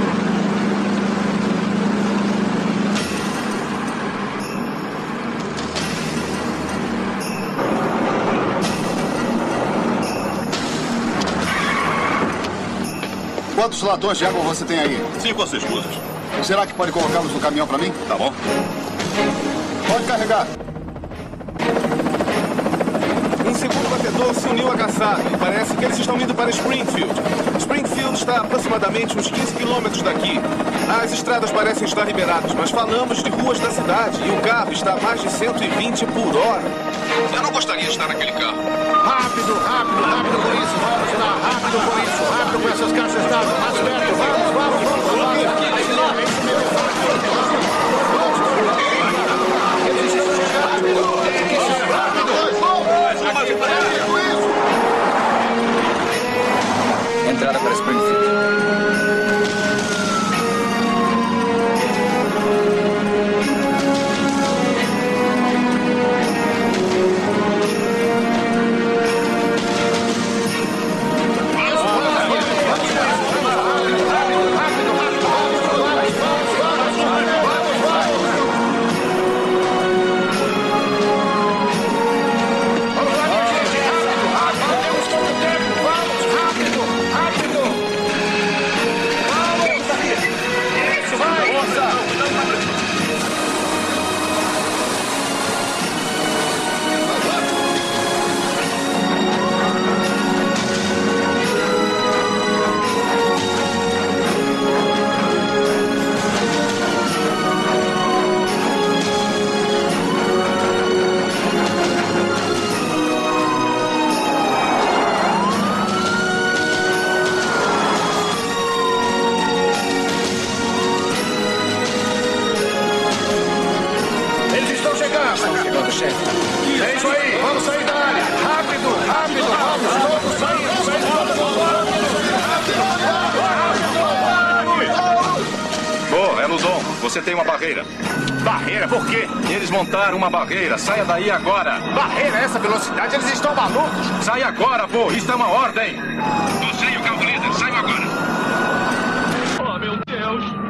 Quantos latões de água você tem aí? 5 ou 6 coisas. Será que pode colocá-los no caminhão para mim? Tá bom. Pode carregar. Um segundo batedor se uniu à caçada. Parece que eles estão indo para Springfield. Springfield está a aproximadamente uns 15 quilômetros daqui. As estradas parecem estar liberadas, mas falamos de ruas da cidade e o carro está a mais de 120 por hora. Eu não gostaria de estar naquele carro. Rápido, rápido, rápido por isso. Vamos lá, rápido por isso. Rápido com essas caixas d'água. Mais perto, vamos, vamos, vamos. Entrada para Springfield. É isso aí, vamos sair da área. Rápido, rápido, vamos todos sair. Boa, é Luzon. Você tem uma barreira. Barreira? Por quê? Eles montaram uma barreira. Saia daí agora. Barreira? Essa velocidade? Eles estão malucos. Sai agora, pô. Isso é uma ordem. Você e o carro líder, saiam agora. Oh, meu Deus.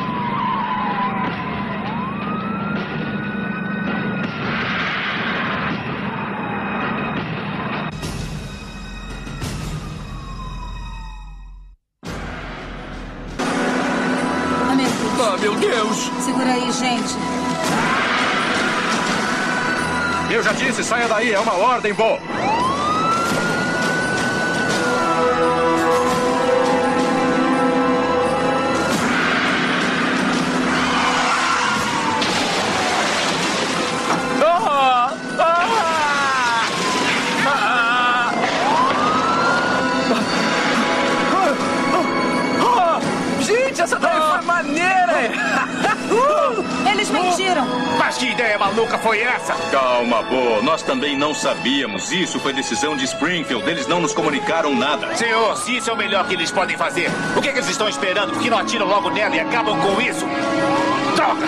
Ah, meu Deus! Segura aí, gente. Eu já disse, saia daí. É uma ordem, pô. Gente, essa daí foi maneira! Eles mentiram! Mas que ideia maluca foi essa? Calma, Bo. Nós também não sabíamos. Isso foi decisão de Springfield. Eles não nos comunicaram nada. Senhor, se isso é o melhor que eles podem fazer, o que eles estão esperando? Por que não atiram logo nela e acabam com isso? Droga!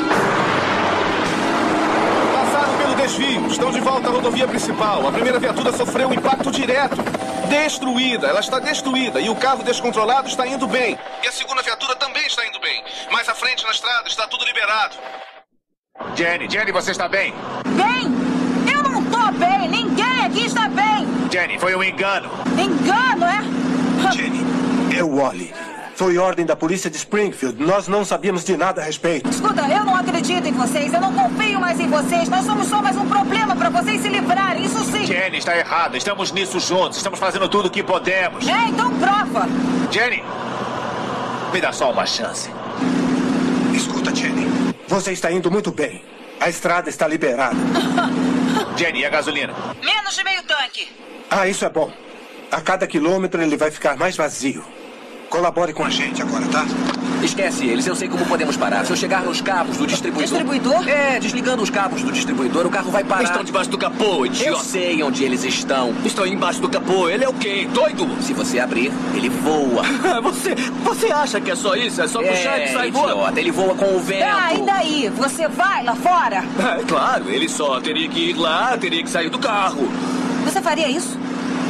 Passaram pelo desvio. Estão de volta à rodovia principal. A primeira viatura sofreu um impacto direto. Destruída. Ela está destruída. E o carro descontrolado está indo bem. E a segunda viatura também está indo bem. Mais à frente na estrada está tudo liberado. Jenny, você está bem? Bem? Eu não tô bem. Ninguém aqui está bem. Jenny, foi um engano. Engano, é? Jenny, é o Wally. Foi ordem da polícia de Springfield. Nós não sabíamos de nada a respeito. Escuta, eu não acredito em vocês. Eu não confio mais em vocês. Nós somos só mais um problema pra vocês se livrarem. Isso sim. Jenny, está errada. Estamos nisso juntos. Estamos fazendo tudo o que podemos. É, então prova. Jenny, me dá só uma chance. Escuta, Jenny. Você está indo muito bem. A estrada está liberada. Jenny, e a gasolina? Menos de meio tanque. Ah, isso é bom. A cada quilômetro ele vai ficar mais vazio. Colabore com a gente agora, tá? Esquece eles, eu sei como podemos parar. Se eu chegar nos cabos do distribuidor... Distribuidor? É, desligando os cabos do distribuidor, o carro vai parar. Estão debaixo do capô, idiota. Eu sei onde eles estão. Estão embaixo do capô. Ele é o quê? Doido? Se você abrir, ele voa. Você acha que é só isso? É só puxar e sai voando? Idiota, ele voa com o vento. Ah, e daí? Você vai lá fora? É claro, ele só teria que ir lá, teria que sair do carro. Você faria isso?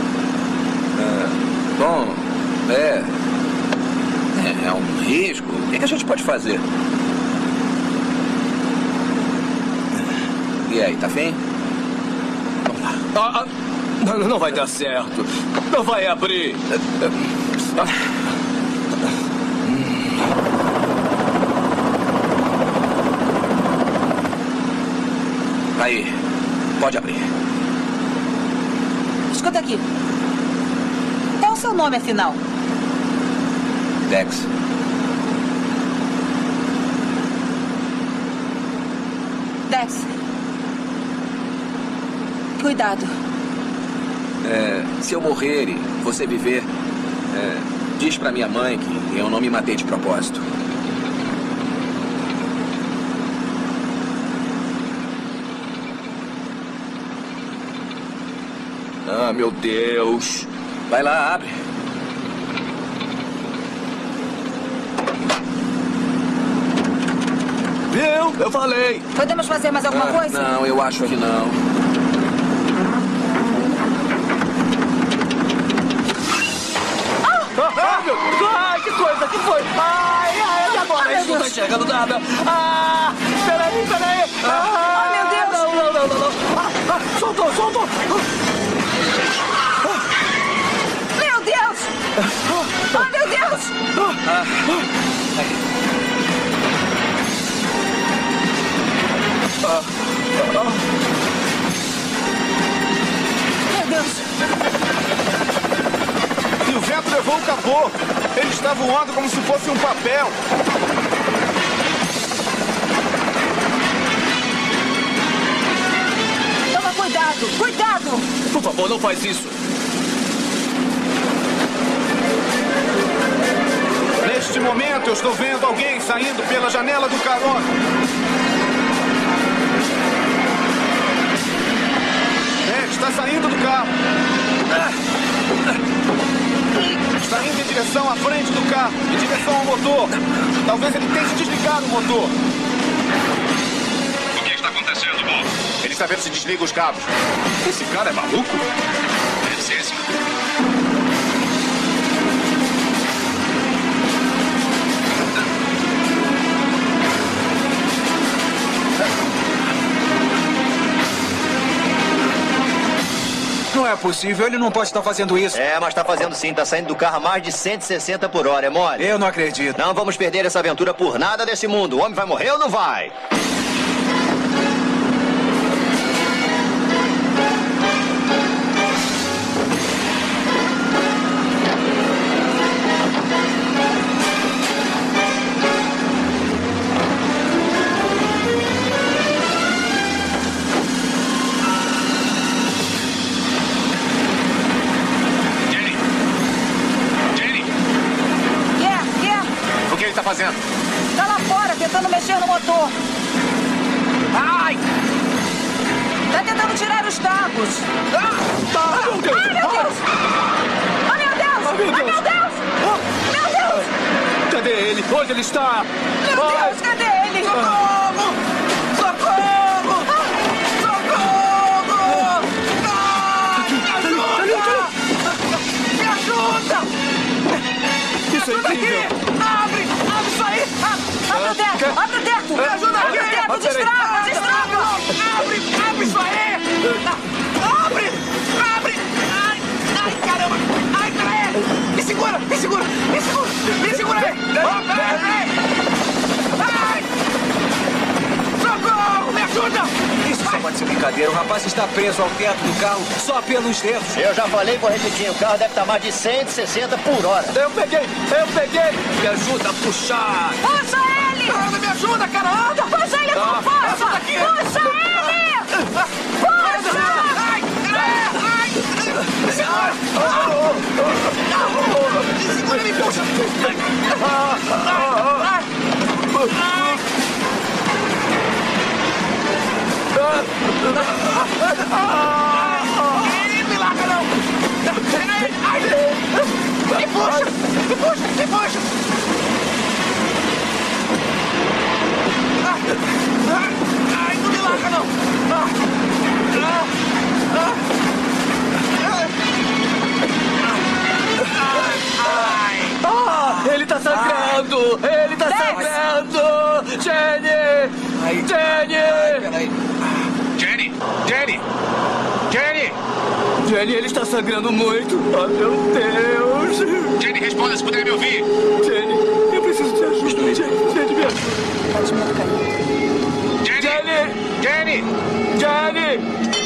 Bom, é um risco. O que a gente pode fazer? E aí, tá bem? Vamos lá. Não vai dar certo. Não vai abrir. Aí, pode abrir. Escuta aqui. Qual o seu nome, afinal? Dex. Dex. Cuidado. Se eu morrer e você viver, diz pra minha mãe que eu não me matei de propósito. Ah, meu Deus. Vai lá, abre. Viu? Eu falei. Podemos fazer mais alguma coisa? Não, eu acho que não. Ah, meu Deus! Ai, que coisa, que foi? Ai, e agora? Isso não tá enxergando nada. Ah, peraí. Ai, meu Deus! Não. Soltou. Meu Deus! Oh, meu Deus! Meu Deus! E o vento levou o capô. Ele está voando como se fosse um papel. Toma cuidado! Cuidado! Por favor, não faz isso. Neste momento, eu estou vendo alguém saindo pela janela do carona. Está saindo do carro. Está indo em direção à frente do carro, em direção ao motor. Talvez ele tente desligar o motor. O que está acontecendo, Bob? Ele está vendo se desliga os cabos. Esse cara é maluco? Deve ser esse. Não é possível, ele não pode estar fazendo isso. É, mas está fazendo sim, está saindo do carro a mais de 160 por hora, é mole? Eu não acredito. Não vamos perder essa aventura por nada desse mundo. O homem vai morrer ou não vai? Fazendo? Tá lá fora, tentando mexer no motor. Ai! Tá tentando tirar os cabos. Meu Deus! Ai, meu Deus! Ai, meu Deus! Ai, meu Deus! Meu Deus! Meu Deus! Cadê ele? Onde ele está? Meu Deus, cadê ele? Socorro! Socorro! Socorro! Me ajuda! Isso é incrível! Abre isso aí! Abre o teto! Abre o teto! Me ajuda aqui! Abre o teto! Destrava! Abre isso aí! Abre! Ai, caramba! Ai, peraí! Me segura! segura! Me segura! Me segura! Me segura aí! Ai! Socorro! Me ajuda! Isso só pode ser brincadeira. O rapaz está preso ao teto do carro só pelos dedos. Eu já falei, vou repetir. O carro deve estar mais de 160 por hora. Eu peguei! Me ajuda a puxar! Puxa ele! Anda, me ajuda, cara! Anda! Puxa ele com força! Ajuda aqui! Puxa ele! Puxa! Ai! Segura! Segura, me puxa! Me larga, não! Me puxa! Me puxa! Me puxa! Ai, não me larga, não! Ele tá sangrando! Ele tá sangrando! Jenny! Jenny! Jenny! Jenny! Jenny! Jenny, ele está sangrando muito! Oh, meu Deus! Jenny, responda se puder me ouvir! Jenny, eu preciso de ajuda! Jenny, me ajuda! Jenny! Jenny! Jenny!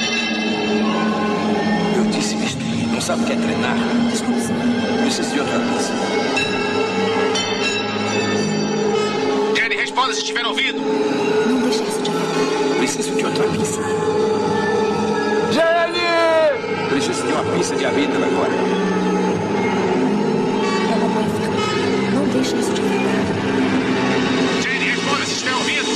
Eu disse besteira. Não sabe o que é treinar. Desculpe, senhor. Preciso de outra pizza. Jenny, responda se estiver ouvindo! Não deixe isso de afetar. Preciso de outra pizza. Jenny! Preciso de uma pizza de amêndoa agora. É uma boa enfermeira. Não deixe isso de afetar. Jenny, responda se estiver ouvindo!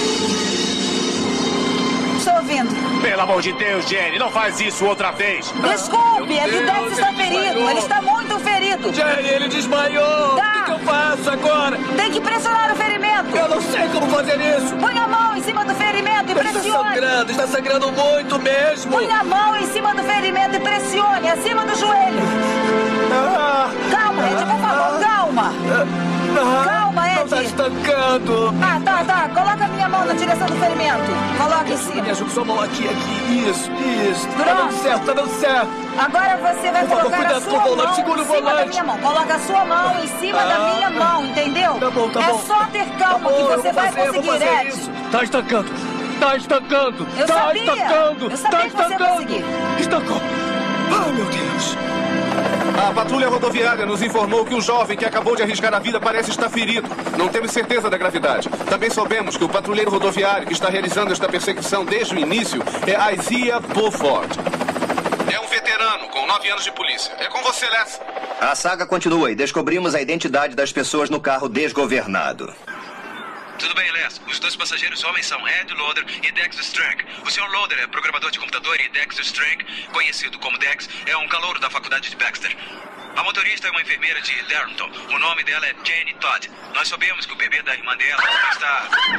Estou ouvindo. Pelo amor de Deus, Jenny, não faz isso outra vez! Desculpe, ele deve estar ferido. Ele está muito ferido. Jenny, ele desmaiou! Tá. O que eu faço agora? Tem que pressionar o ferimento. Eu não sei como fazer isso! Põe a mão em cima do ferimento e pressione. Está sangrando muito mesmo! Põe a mão em cima do ferimento e pressione, acima do joelho. Calma, Ed, por favor, calma. Calma, Ed. Não está estancando. Tá. Coloca a minha mão na direção do ferimento. Coloca em cima. Me ajuda sua mão aqui. Isso. Pronto. Tá dando certo. Agora você vai colocar a sua mão segura em cima da minha mão. Coloca a sua mão em cima da minha mão, entendeu? Tá bom. É só ter calma que você vai conseguir, Ed. Tá estancando. Eu sabia que você ia conseguir. Estancou. Ai, meu Deus. A patrulha rodoviária nos informou que o jovem que acabou de arriscar a vida parece estar ferido. Não temos certeza da gravidade. Também soubemos que o patrulheiro rodoviário que está realizando esta perseguição desde o início é Isaiah Beaufort. É um veterano com 9 anos de polícia. É com você, Les. A saga continua e descobrimos a identidade das pessoas no carro desgovernado. Tudo bem, Les. Os dois passageiros homens são Ed Loader e Dex Strang. O Sr. Loader é programador de computador e Dex Strang, conhecido como Dex, é um calouro da faculdade de Baxter. A motorista é uma enfermeira de Darrington. O nome dela é Jenny Todd. Nós soubemos que o bebê da irmã dela está...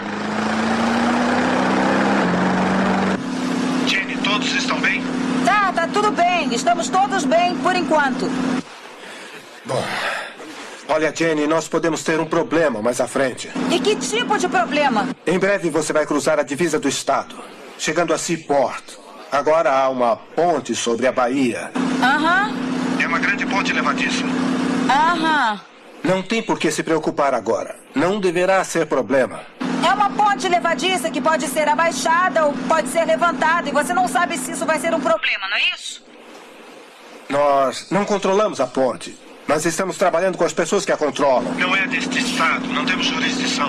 Jenny, todos estão bem? Tá tudo bem. Estamos todos bem por enquanto. Bom, olha, Jenny, nós podemos ter um problema mais à frente. E que tipo de problema? Em breve você vai cruzar a divisa do estado, chegando a Seaport. Agora há uma ponte sobre a Bahia. É uma grande ponte levadiça. Não tem por que se preocupar agora. Não deverá ser problema. É uma ponte levadiça que pode ser abaixada ou pode ser levantada. E você não sabe se isso vai ser um problema, não é isso? Nós não controlamos a ponte, mas estamos trabalhando com as pessoas que a controlam. Não é deste estado. Não temos jurisdição.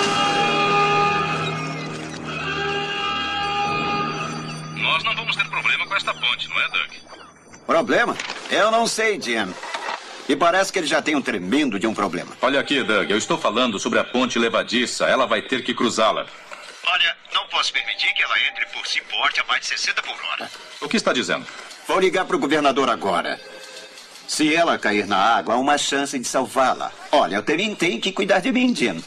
Nós não vamos ter problema com esta ponte, não é, Doug? Problema? Eu não sei, Jim. E parece que ele já tem um tremendo de um problema. Olha aqui, Doug, eu estou falando sobre a ponte levadiça. Ela vai ter que cruzá-la. Olha, não posso permitir que ela entre por Seaport a mais de 60 por hora. O que está dizendo? Vou ligar para o governador agora. Se ela cair na água, há uma chance de salvá-la. Olha, eu também tenho que cuidar de mim, Jim.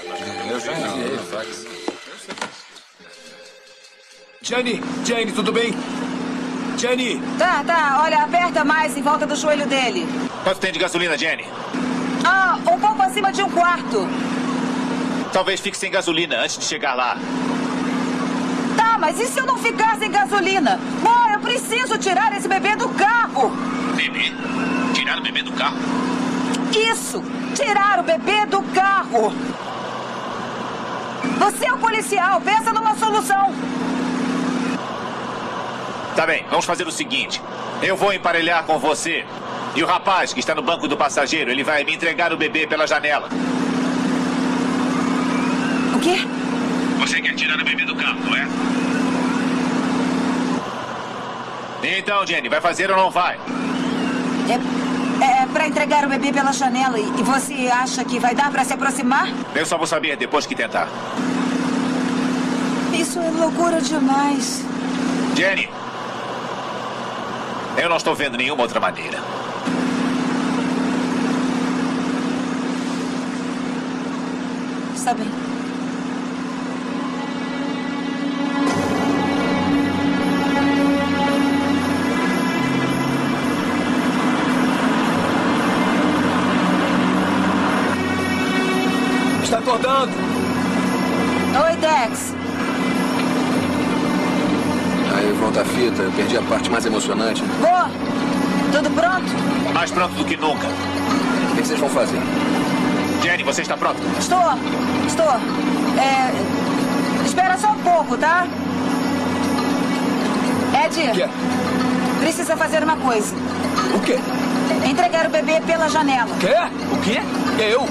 Jenny, tudo bem? Jenny! Tá. Olha, aperta mais em volta do joelho dele. Quanto tem de gasolina, Jenny? Um pouco acima de 1/4. Talvez fique sem gasolina antes de chegar lá. Tá, mas e se eu não ficar sem gasolina? Eu preciso tirar esse bebê do carro. Bebê? Tirar o bebê do carro? Isso! Tirar o bebê do carro! Você é o policial, pensa numa solução! Tá bem, vamos fazer o seguinte. Eu vou emparelhar com você. E o rapaz que está no banco do passageiro, ele vai me entregar o bebê pela janela. O quê? Você quer tirar o bebê do carro, não é? Então, Jenny, vai fazer ou não vai? É pra entregar o bebê pela janela. E você acha que vai dar pra se aproximar? Eu só vou saber depois que tentar. Isso é loucura demais. Jenny, eu não estou vendo nenhuma outra maneira. Está bem. Está acordando? Oi, Dex. Aí, volta a fita. Eu perdi a parte mais emocionante. Boa. Tudo pronto? Mais pronto do que nunca. O que vocês vão fazer? Jenny, você está pronta? Estou. Espera só um pouco, tá? Ed. O quê? Precisa fazer uma coisa. O quê? Entregar o bebê pela janela. Quê? O quê? Eu?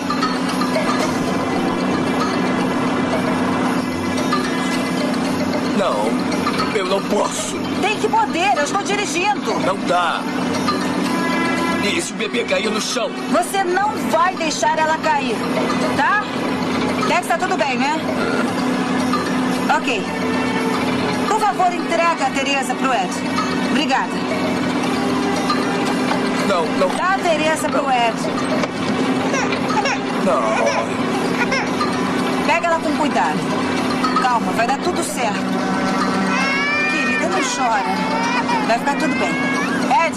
Não, eu não posso. Tem que poder, eu estou dirigindo. Não dá. E se o bebê cair no chão? Você não vai deixar ela cair, tá? Dex, tá tudo bem, né? Ok. Por favor, entrega a Teresa pro Ed. Obrigada. Não. Dá a Teresa pro Ed. Não. Pega ela com cuidado. Calma, vai dar tudo certo. Querida, não chora. Vai ficar tudo bem. Ed!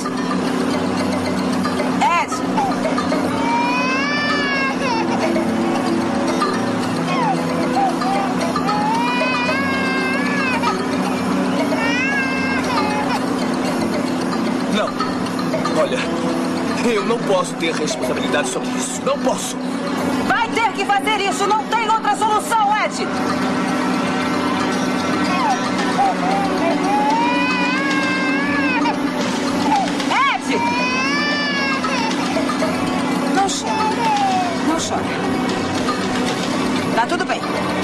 Não. Olha, eu não posso ter responsabilidade sobre isso. Não posso. Vai ter que fazer isso. Não tem outra solução, Ed. Ed! Não chora. Tá tudo bem.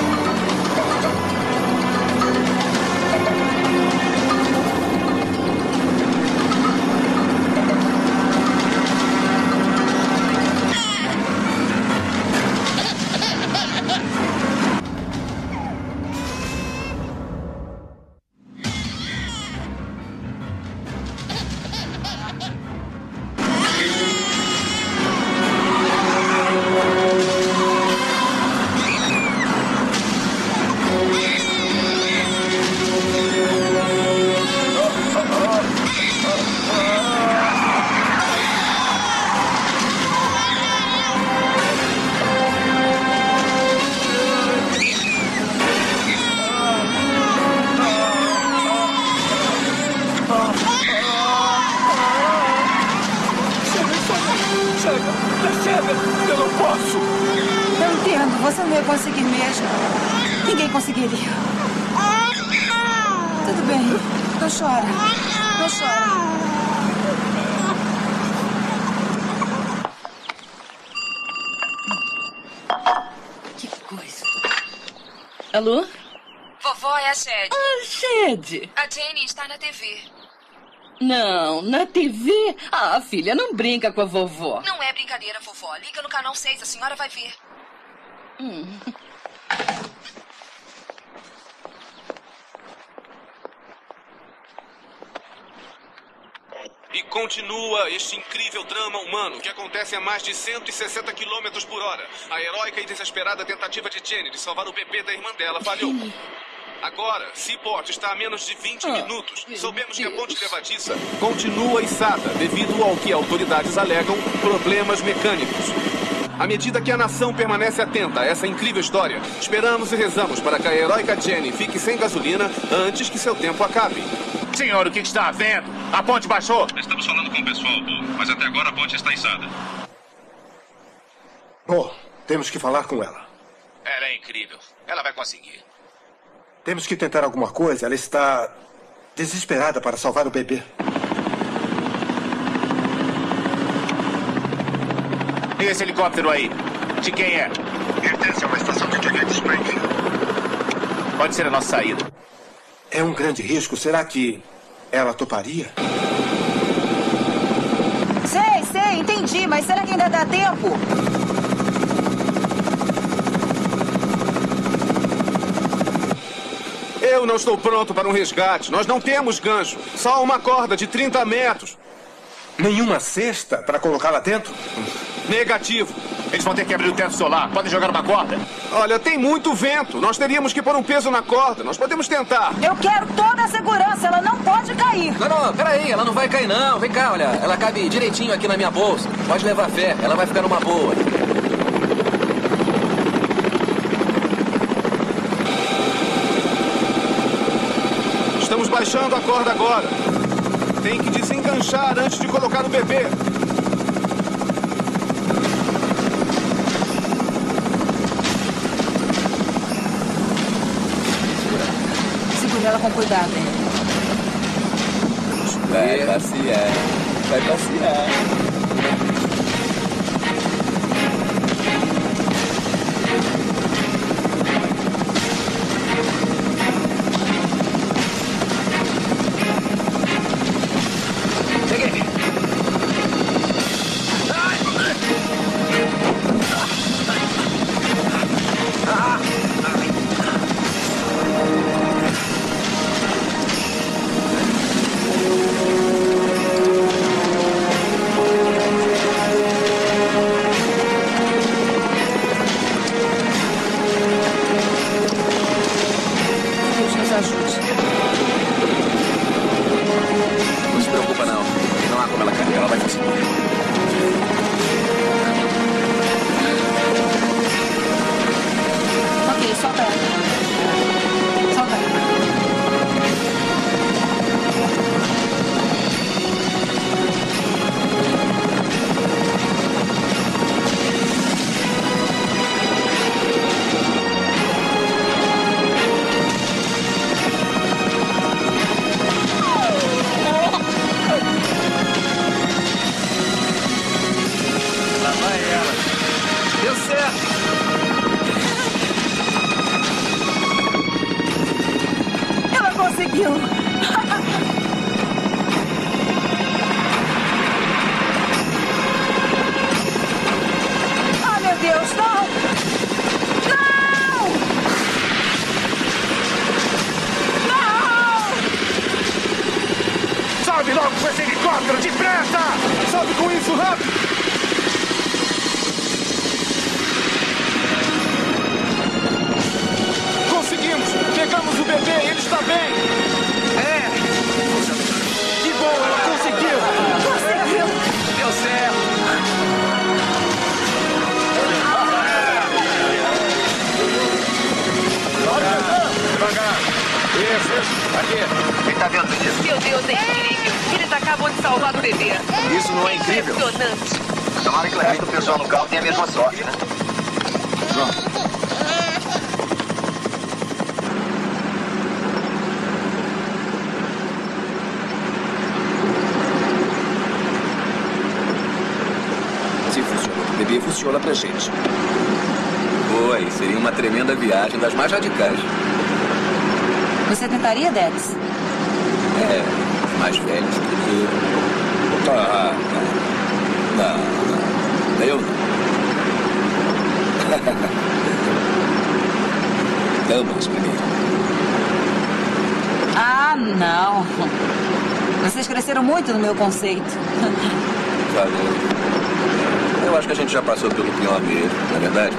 Chega, eu não posso. Eu entendo, você não ia conseguir mesmo. Ninguém conseguiria. Tudo bem, não chora. Não chora. Que coisa. Alô? Vovó, é a Shed. Ah, Shed. A Jenny está na TV. Não, na TV? Ah, filha, não brinca com a vovó. Não é brincadeira, vovó. Liga no canal 6, a senhora vai ver. E continua este incrível drama humano que acontece a mais de 160 km por hora. A heróica e desesperada tentativa de Jenny de salvar o bebê da irmã dela falhou. Agora, Seaport está a menos de 20 minutos. Soubemos que a ponte levadiça continua içada devido ao que autoridades alegam problemas mecânicos. À medida que a nação permanece atenta a essa incrível história, esperamos e rezamos para que a heróica Jenny fique sem gasolina antes que seu tempo acabe. Senhor, o que está havendo? A ponte baixou? Estamos falando com o pessoal, Bo, mas até agora a ponte está içada. Oh, temos que falar com ela. Ela é incrível. Ela vai conseguir. Temos que tentar alguma coisa. Ela está desesperada para salvar o bebê. E esse helicóptero aí? De quem é? Pertence a uma estação de TV de Springfield. Pode ser a nossa saída. É um grande risco. Será que ela toparia? Sei, entendi. Mas será que ainda dá tempo? Eu não estou pronto para um resgate. Nós não temos gancho. Só uma corda de 30 metros. Nenhuma cesta para colocar lá dentro? Negativo. Eles vão ter que abrir o teto solar. Podem jogar uma corda? Olha, tem muito vento. Nós teríamos que pôr um peso na corda. Nós podemos tentar. Eu quero toda a segurança. Ela não pode cair. Não, peraí. Ela não vai cair, não. Vem cá, olha. Ela cabe direitinho aqui na minha bolsa. Pode levar fé. Ela vai ficar numa boa. Estamos baixando a corda agora. Tem que desenganchar antes de colocar o bebê. Segura ela com cuidado. Vai passear. Vai passear. Quem tá vendo isso? Meu Deus, é incrível. Eles acabam de salvar o bebê. Isso não é incrível? Impressionante. Tomara que o resto do pessoal no carro tenha a mesma sorte, né? Pronto. Se funciona pro bebê, funciona pra gente. Oi, seria uma tremenda viagem, das mais radicais. Você tentaria, Dex? É, mais velhos que eu. Não. Eu não. Damas primeiro. Ah, não. Vocês cresceram muito no meu conceito. Valeu. Eu acho que a gente já passou pelo pior mesmo, não é verdade?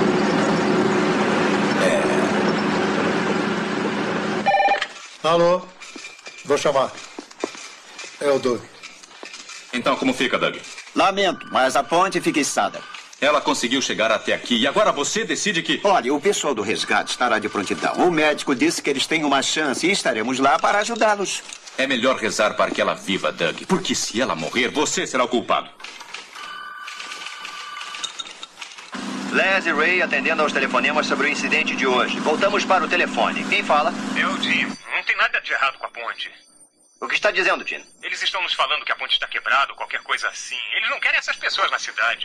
Alô? Vou chamar. É o Doug. Então, como fica, Doug? Lamento, mas a ponte fica içada. Ela conseguiu chegar até aqui e agora você decide que... Olha, o pessoal do resgate estará de prontidão. O médico disse que eles têm uma chance e estaremos lá para ajudá-los. É melhor rezar para que ela viva, Doug. Porque se ela morrer, você será o culpado. Les e Ray atendendo aos telefonemas sobre o incidente de hoje. Voltamos para o telefone. Quem fala? Eu, Jim. Não tem nada de errado com a ponte. O que está dizendo, Jim? Eles estão nos falando que a ponte está quebrada ou qualquer coisa assim. Eles não querem essas pessoas na cidade.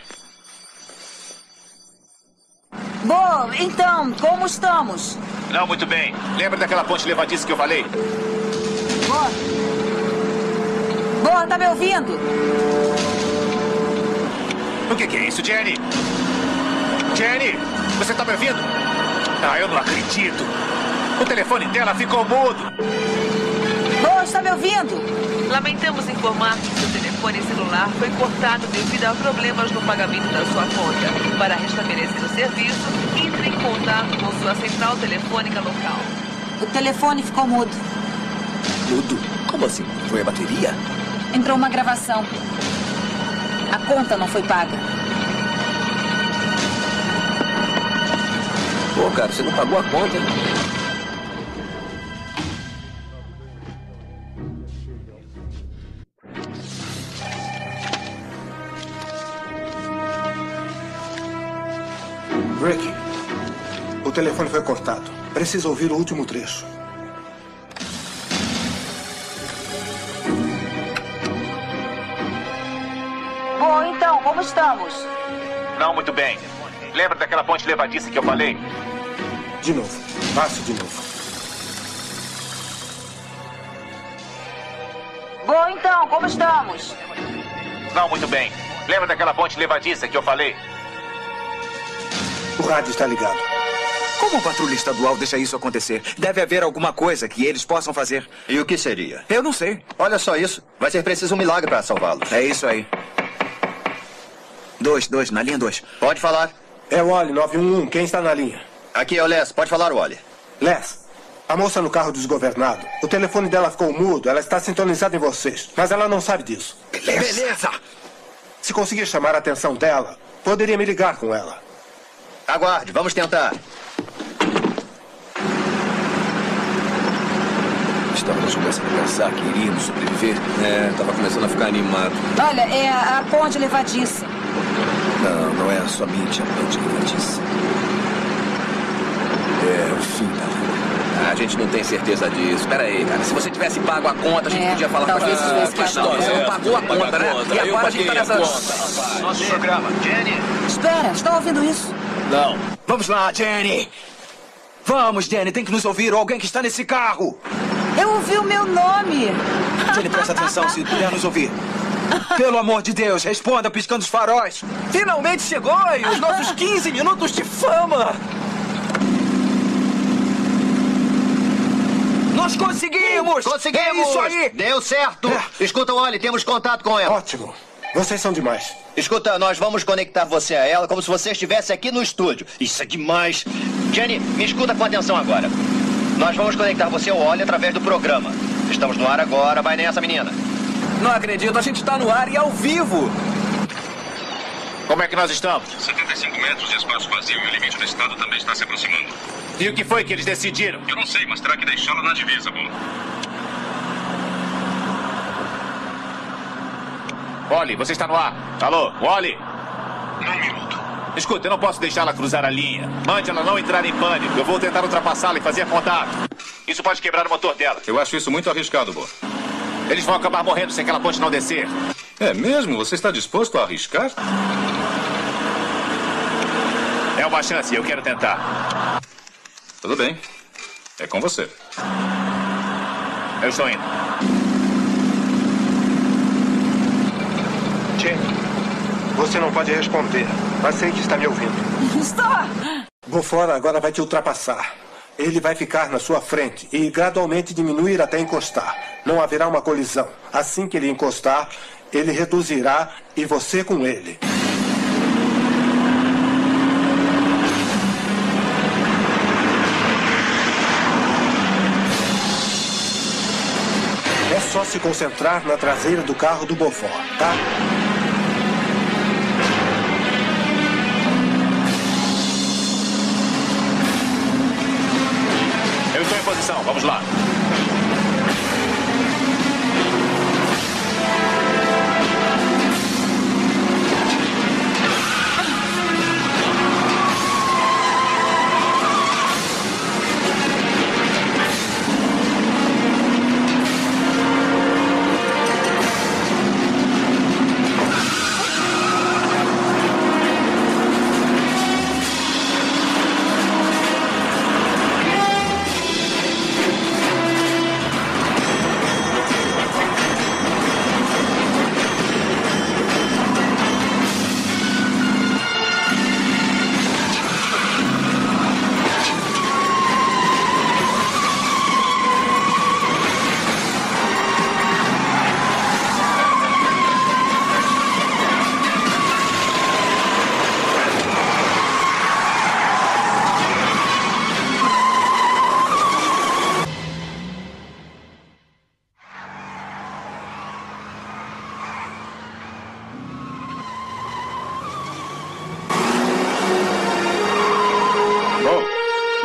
Bom, então, como estamos? Não, muito bem. Lembra daquela ponte levadiça que eu falei? Boa, tá me ouvindo? O que é isso, Jenny? Jenny, você tá me ouvindo? Ah, eu não acredito. O telefone dela ficou mudo. Boa, está me ouvindo? Lamentamos informar que seu telefone celular foi cortado devido a problemas no pagamento da sua conta. Para restabelecer o serviço, entre em contato com sua central telefônica local. O telefone ficou mudo. Mudo? Como assim? Foi a bateria? Entrou uma gravação. A conta não foi paga. Pô, cara, você não pagou a conta, hein? Rick, o telefone foi cortado. Preciso ouvir o último trecho. Bom, então, como estamos? Não, muito bem. Lembra daquela ponte levadiça que eu falei? De novo. Passe de novo. Bom, então, como estamos? Não, muito bem. Lembra daquela ponte levadiça que eu falei? O rádio está ligado. Como a patrulha estadual deixa isso acontecer? Deve haver alguma coisa que eles possam fazer. E o que seria? Eu não sei. Olha só isso. Vai ser preciso um milagre para salvá-los. É isso aí. 2, na linha 2. Pode falar. É o Wally 911. Quem está na linha? Aqui é o Les. Pode falar, Wally. Les, a moça no carro desgovernado. O telefone dela ficou mudo. Ela está sintonizada em vocês. Mas ela não sabe disso. Beleza. Se conseguir chamar a atenção dela, poderia me ligar com ela. Aguarde. Vamos tentar. Estávamos começando a pensar que iríamos sobreviver. Estava começando a ficar animado. Olha, é a ponte levadiça. Não é somente a ponte levadiça. É o fim da rua. A gente não tem certeza disso. Espera aí, cara. Se você tivesse pago a conta, a gente podia falar com talvez as pessoas. Você não pagou a conta, né? E agora a gente tá nessa... Nosso programa. Jenny. Espera, está ouvindo isso? Não. Vamos lá, Jenny. Vamos, Jenny. Tem que nos ouvir. Ou alguém que está nesse carro. Eu ouvi o meu nome. Jenny, presta atenção se puder nos ouvir. Pelo amor de Deus, responda piscando os faróis. Finalmente chegou e os nossos 15 minutos de fama. Nós conseguimos! Conseguimos! É isso aí! Deu certo! Escuta, Wally, temos contato com ela. Ótimo. Vocês são demais. Escuta, nós vamos conectar você a ela como se você estivesse aqui no estúdio. Isso é demais. Jenny, me escuta com atenção agora. Nós vamos conectar você ao Wally através do programa. Estamos no ar agora, vai nessa, menina. Não acredito, a gente está no ar e ao vivo. Como é que nós estamos? 75 metros de espaço vazio e o limite do estado também está se aproximando. E o que foi que eles decidiram? Eu não sei, mas terá que deixá-lo na divisa, bom. Wally, você está no ar. Alô, Wally? Um minuto. Escuta, eu não posso deixá-la cruzar a linha. Mande ela não entrar em pânico. Eu vou tentar ultrapassá-la e fazer contato. Isso pode quebrar o motor dela. Eu acho isso muito arriscado, Bo. Eles vão acabar morrendo se aquela ponte não descer. É mesmo? Você está disposto a arriscar? É uma chance, eu quero tentar. Tudo bem. É com você. Eu estou indo. Jenny, você não pode responder, mas sei que está me ouvindo. Está! Beaufort agora vai te ultrapassar. Ele vai ficar na sua frente e gradualmente diminuir até encostar. Não haverá uma colisão. Assim que ele encostar, ele reduzirá e você com ele. É só se concentrar na traseira do carro do Beaufort, tá? Eu estou em posição, vamos lá.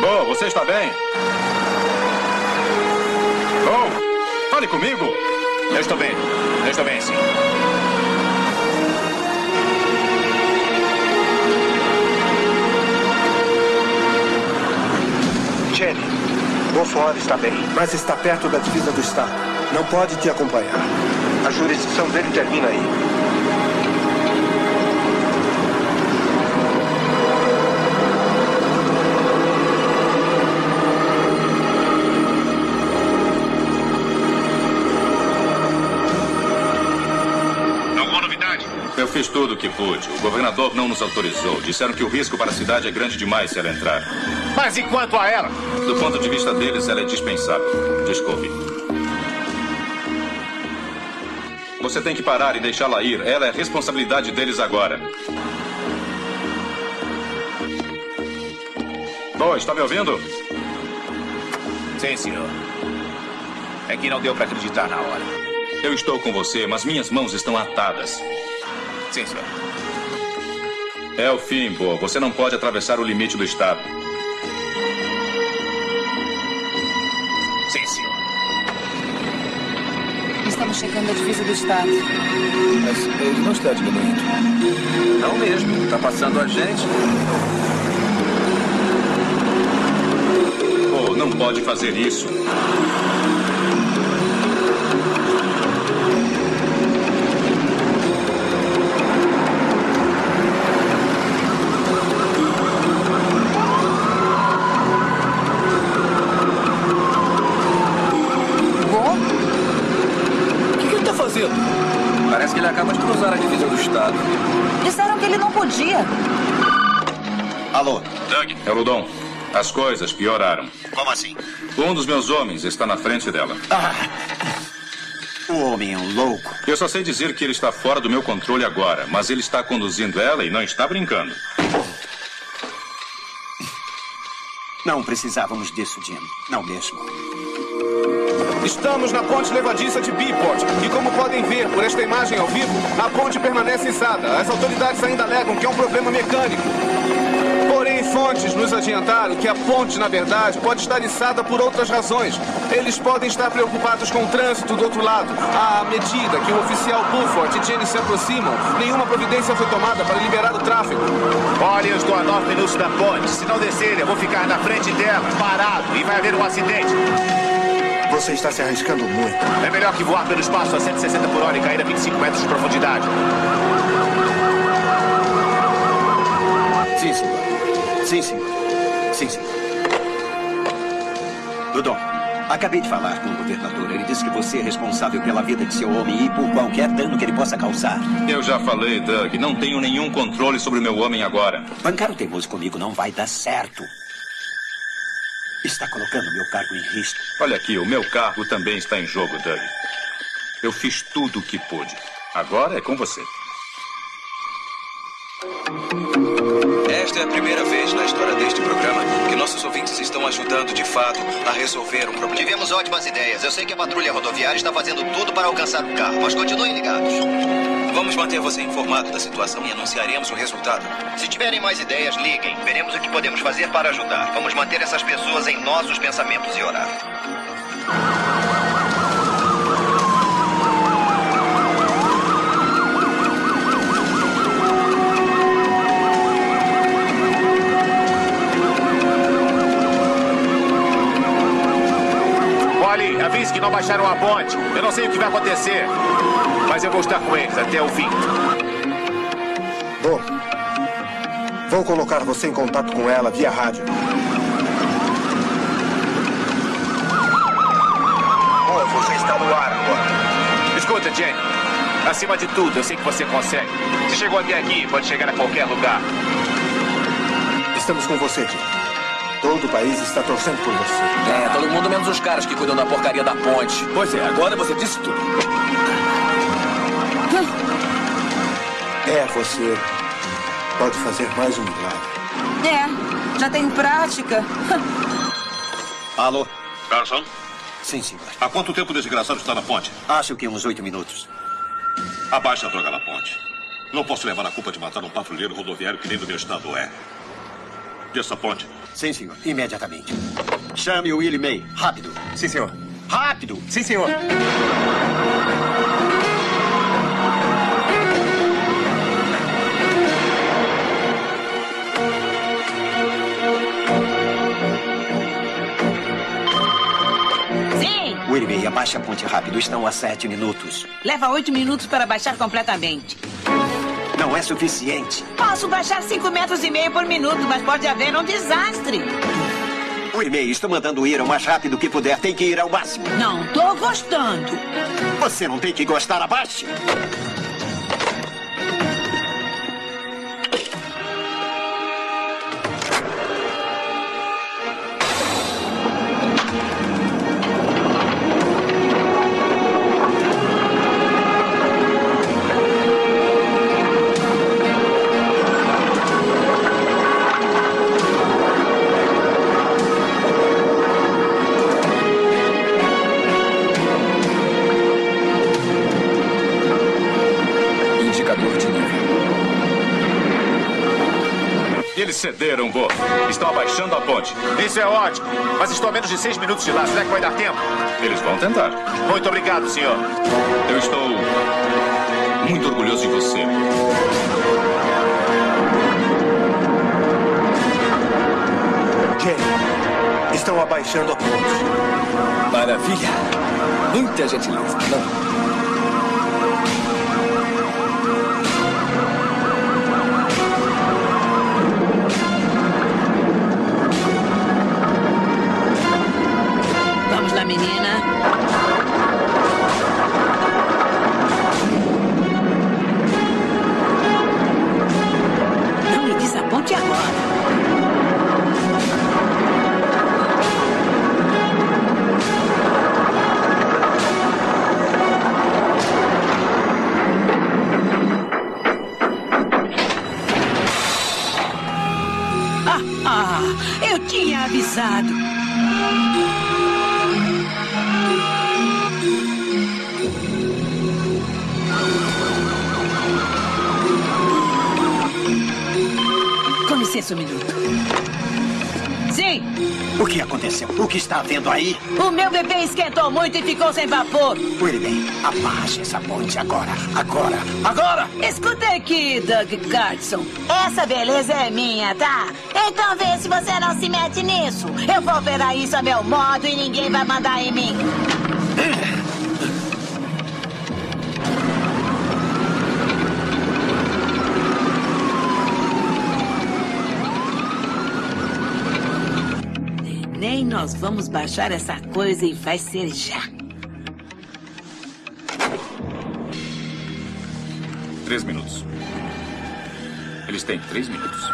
Bo, você está bem? Bo, fale comigo. Eu estou bem, sim. Jenny, Bo fora está bem, mas está perto da divisa do estado. Não pode te acompanhar. A jurisdição dele termina aí. Eu fiz tudo o que pude. O governador não nos autorizou. Disseram que o risco para a cidade é grande demais se ela entrar. Mas e quanto a ela? Do ponto de vista deles, ela é dispensável. Desculpe. Você tem que parar e deixá-la ir. Ela é responsabilidade deles agora. Bo, está me ouvindo? Sim, senhor. É que não deu para acreditar na hora. Eu estou com você, mas minhas mãos estão atadas. Sim, senhor. É o fim, Bo. Você não pode atravessar o limite do estado. Sim, senhor. Estamos chegando à divisa do estado. Mas ele não está diminuindo. Não mesmo. Está passando a gente. Bo, não pode fazer isso. Parece que ele acaba de cruzar a divisa do estado. Disseram que ele não podia. Alô? Doug. É o Ludon. As coisas pioraram. Como assim? Um dos meus homens está na frente dela. O homem é um louco. Eu só sei dizer que ele está fora do meu controle agora, mas ele está conduzindo ela e não está brincando. Não precisávamos disso, Jim. Não mesmo. Estamos na ponte levadiça de Beeport e, como podem ver por esta imagem ao vivo, a ponte permanece içada. As autoridades ainda alegam que é um problema mecânico. Porém, fontes nos adiantaram que a ponte, na verdade, pode estar içada por outras razões. Eles podem estar preocupados com o trânsito do outro lado. À medida que o oficial Buford e Jenny se aproximam, nenhuma providência foi tomada para liberar o tráfego. Olha, eu estou a 9 minutos da ponte. Se não descer, eu vou ficar na frente dela, parado, e vai haver um acidente. Você está se arriscando muito. É melhor que voar pelo espaço a 160 por hora e cair a 25 metros de profundidade. Sim, senhor. Sim, senhor. Sim, senhor. Ludon, acabei de falar com o governador. Ele disse que você é responsável pela vida de seu homem e por qualquer dano que ele possa causar. Eu já falei, Doug. Não tenho nenhum controle sobre o meu homem agora. Bancar o teimoso comigo não vai dar certo. Está colocando meu cargo em risco. Olha aqui, o meu cargo também está em jogo, Doug. Eu fiz tudo o que pude. Agora é com você. Esta é a primeira vez na história deste programa que nossos ouvintes estão ajudando de fato a resolver um problema. Tivemos ótimas ideias. Eu sei que a patrulha rodoviária está fazendo tudo para alcançar o carro, mas continuem ligados. Vamos manter você informado da situação e anunciaremos o resultado. Se tiverem mais ideias, liguem. Veremos o que podemos fazer para ajudar. Vamos manter essas pessoas em nossos pensamentos e orar. Olhe, avise que não baixaram a ponte. Eu não sei o que vai acontecer, mas eu vou estar com eles até o fim. Bom, vou colocar você em contato com ela via rádio. Bom, você está no ar agora. Escuta, Jenny. Acima de tudo, eu sei que você consegue. Se chegou até aqui, pode chegar a qualquer lugar. Estamos com você, Jim. Todo o país está torcendo por você. É, todo mundo menos os caras que cuidam da porcaria da ponte. Pois é, agora você disse tudo. Você pode fazer mais um milagre. Já tenho prática. Alô? Carson? Sim, senhor. Há quanto tempo o desgraçado está na ponte? Acho que uns 8 minutos. Abaixe a droga na ponte. Não posso levar a culpa de matar um patrulheiro rodoviário que nem do meu estado é. dessa ponte. Sim, senhor. Imediatamente. Chame o Willie May. Rápido. Sim, senhor. Rápido. Sim, senhor. Sim! Willie May, abaixe a ponte rápido. Estão a 7 minutos. Leva 8 minutos para baixar completamente. Não é suficiente. Posso baixar 5,5 metros por minuto, mas pode haver um desastre. Willie May, estou mandando ir o mais rápido que puder. Tem que ir ao máximo. Não tô gostando. Você não tem que gostar, abaixe. Eles cederam, Bo. Estão abaixando a ponte. Isso é ótimo. Mas estou a menos de 6 minutos de lá. Será que vai dar tempo? Eles vão tentar. Muito obrigado, senhor. Eu estou muito orgulhoso de você. Jenny, estão abaixando a ponte. Maravilha. Muita gentileza. Não. Vamos lá, menina. Não me desaponte agora. Eu tinha avisado. Com licença um minuto. Sim. O que aconteceu? O que está havendo aí? O meu bebê esquentou muito e ficou sem vapor. Willie May, abaixe essa ponte agora. Agora. Agora! Escuta aqui, Doug Carson. Essa beleza é minha, tá? Então vê se você não se mete nisso. Eu vou operar isso a meu modo e ninguém vai mandar em mim. Nem nós vamos baixar essa coisa e vai ser já. 3 minutos. Eles têm 3 minutos.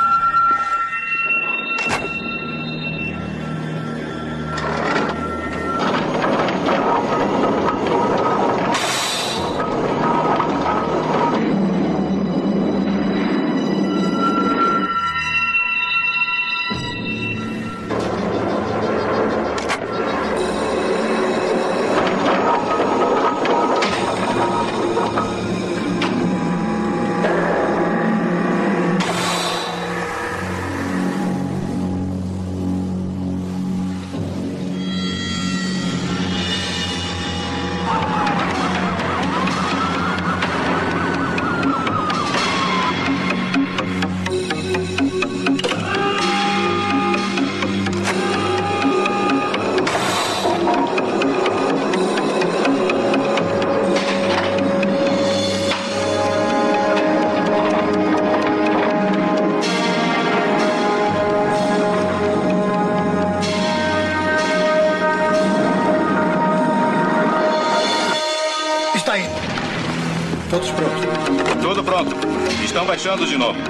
Todos prontos? Tudo pronto. Estão baixando de novo.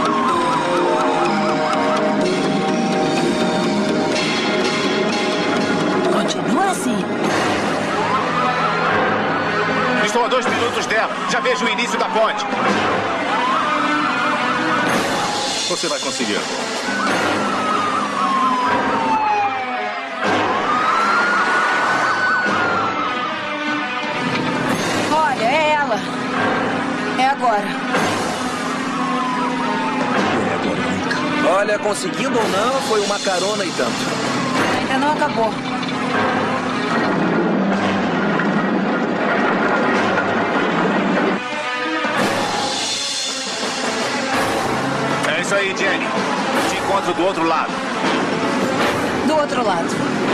Continua assim. Estou a 2 minutos dela. Já vejo o início da ponte. Você vai conseguir. Olha, é ela. É agora. Olha, conseguindo ou não, foi uma carona e tanto. Ainda não acabou. É isso aí, Jenny. Te encontro do outro lado. Do outro lado.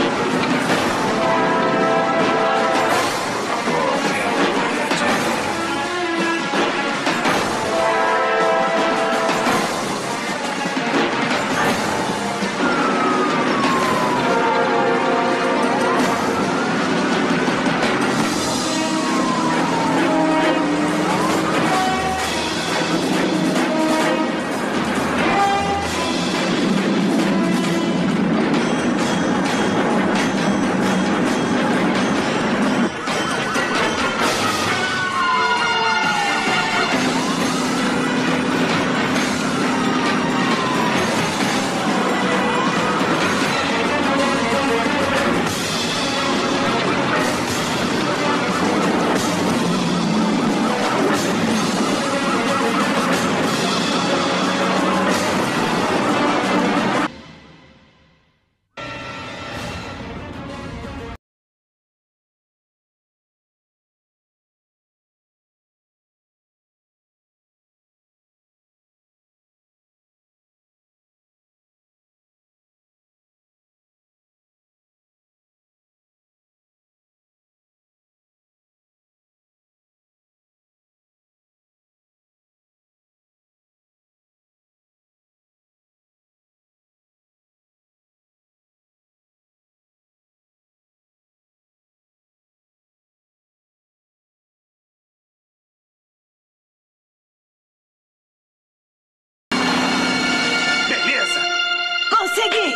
Consegui!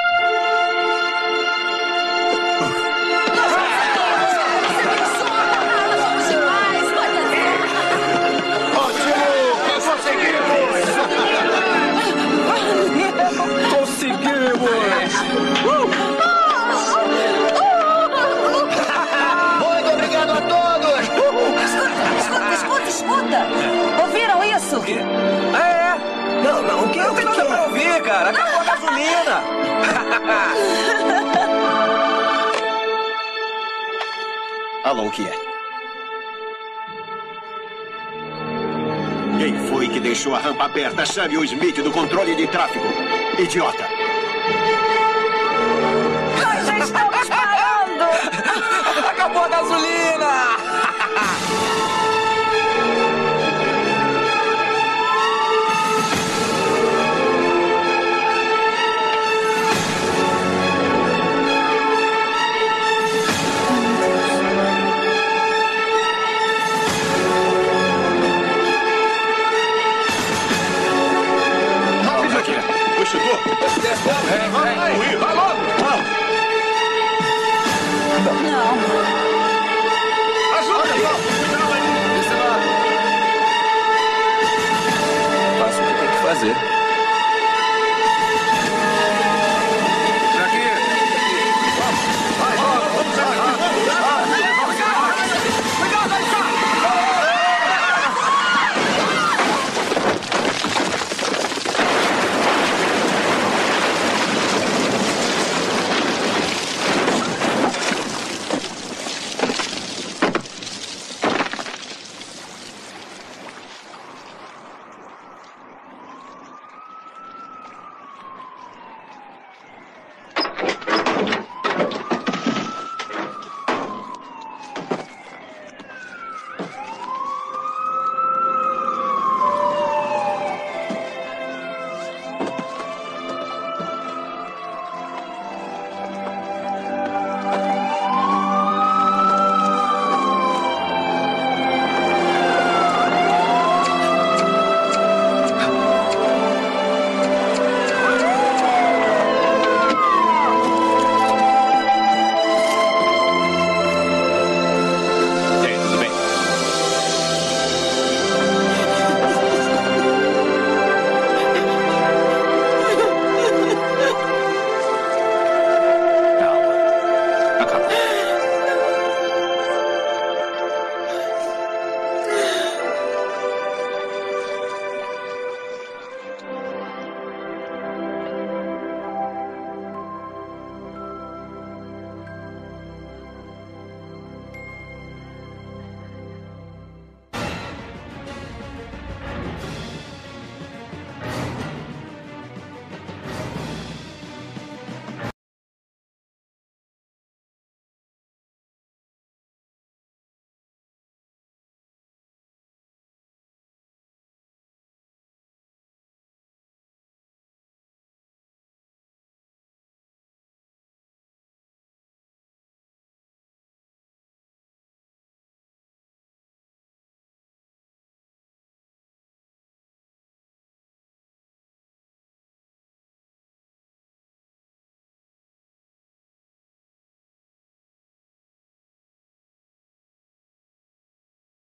Muito obrigado a todos! Escuta! Ouviram isso? Não, o que eu tenho nada pra ouvir, cara? Acabou a gasolina! Alô, o que é? Quem foi que deixou a rampa aberta? Chame o Smith do controle de tráfego. Idiota! Nós já estamos parando! Acabou a gasolina! Vai logo! Não. Ajuda! Desse lado. Faça o que tem que fazer.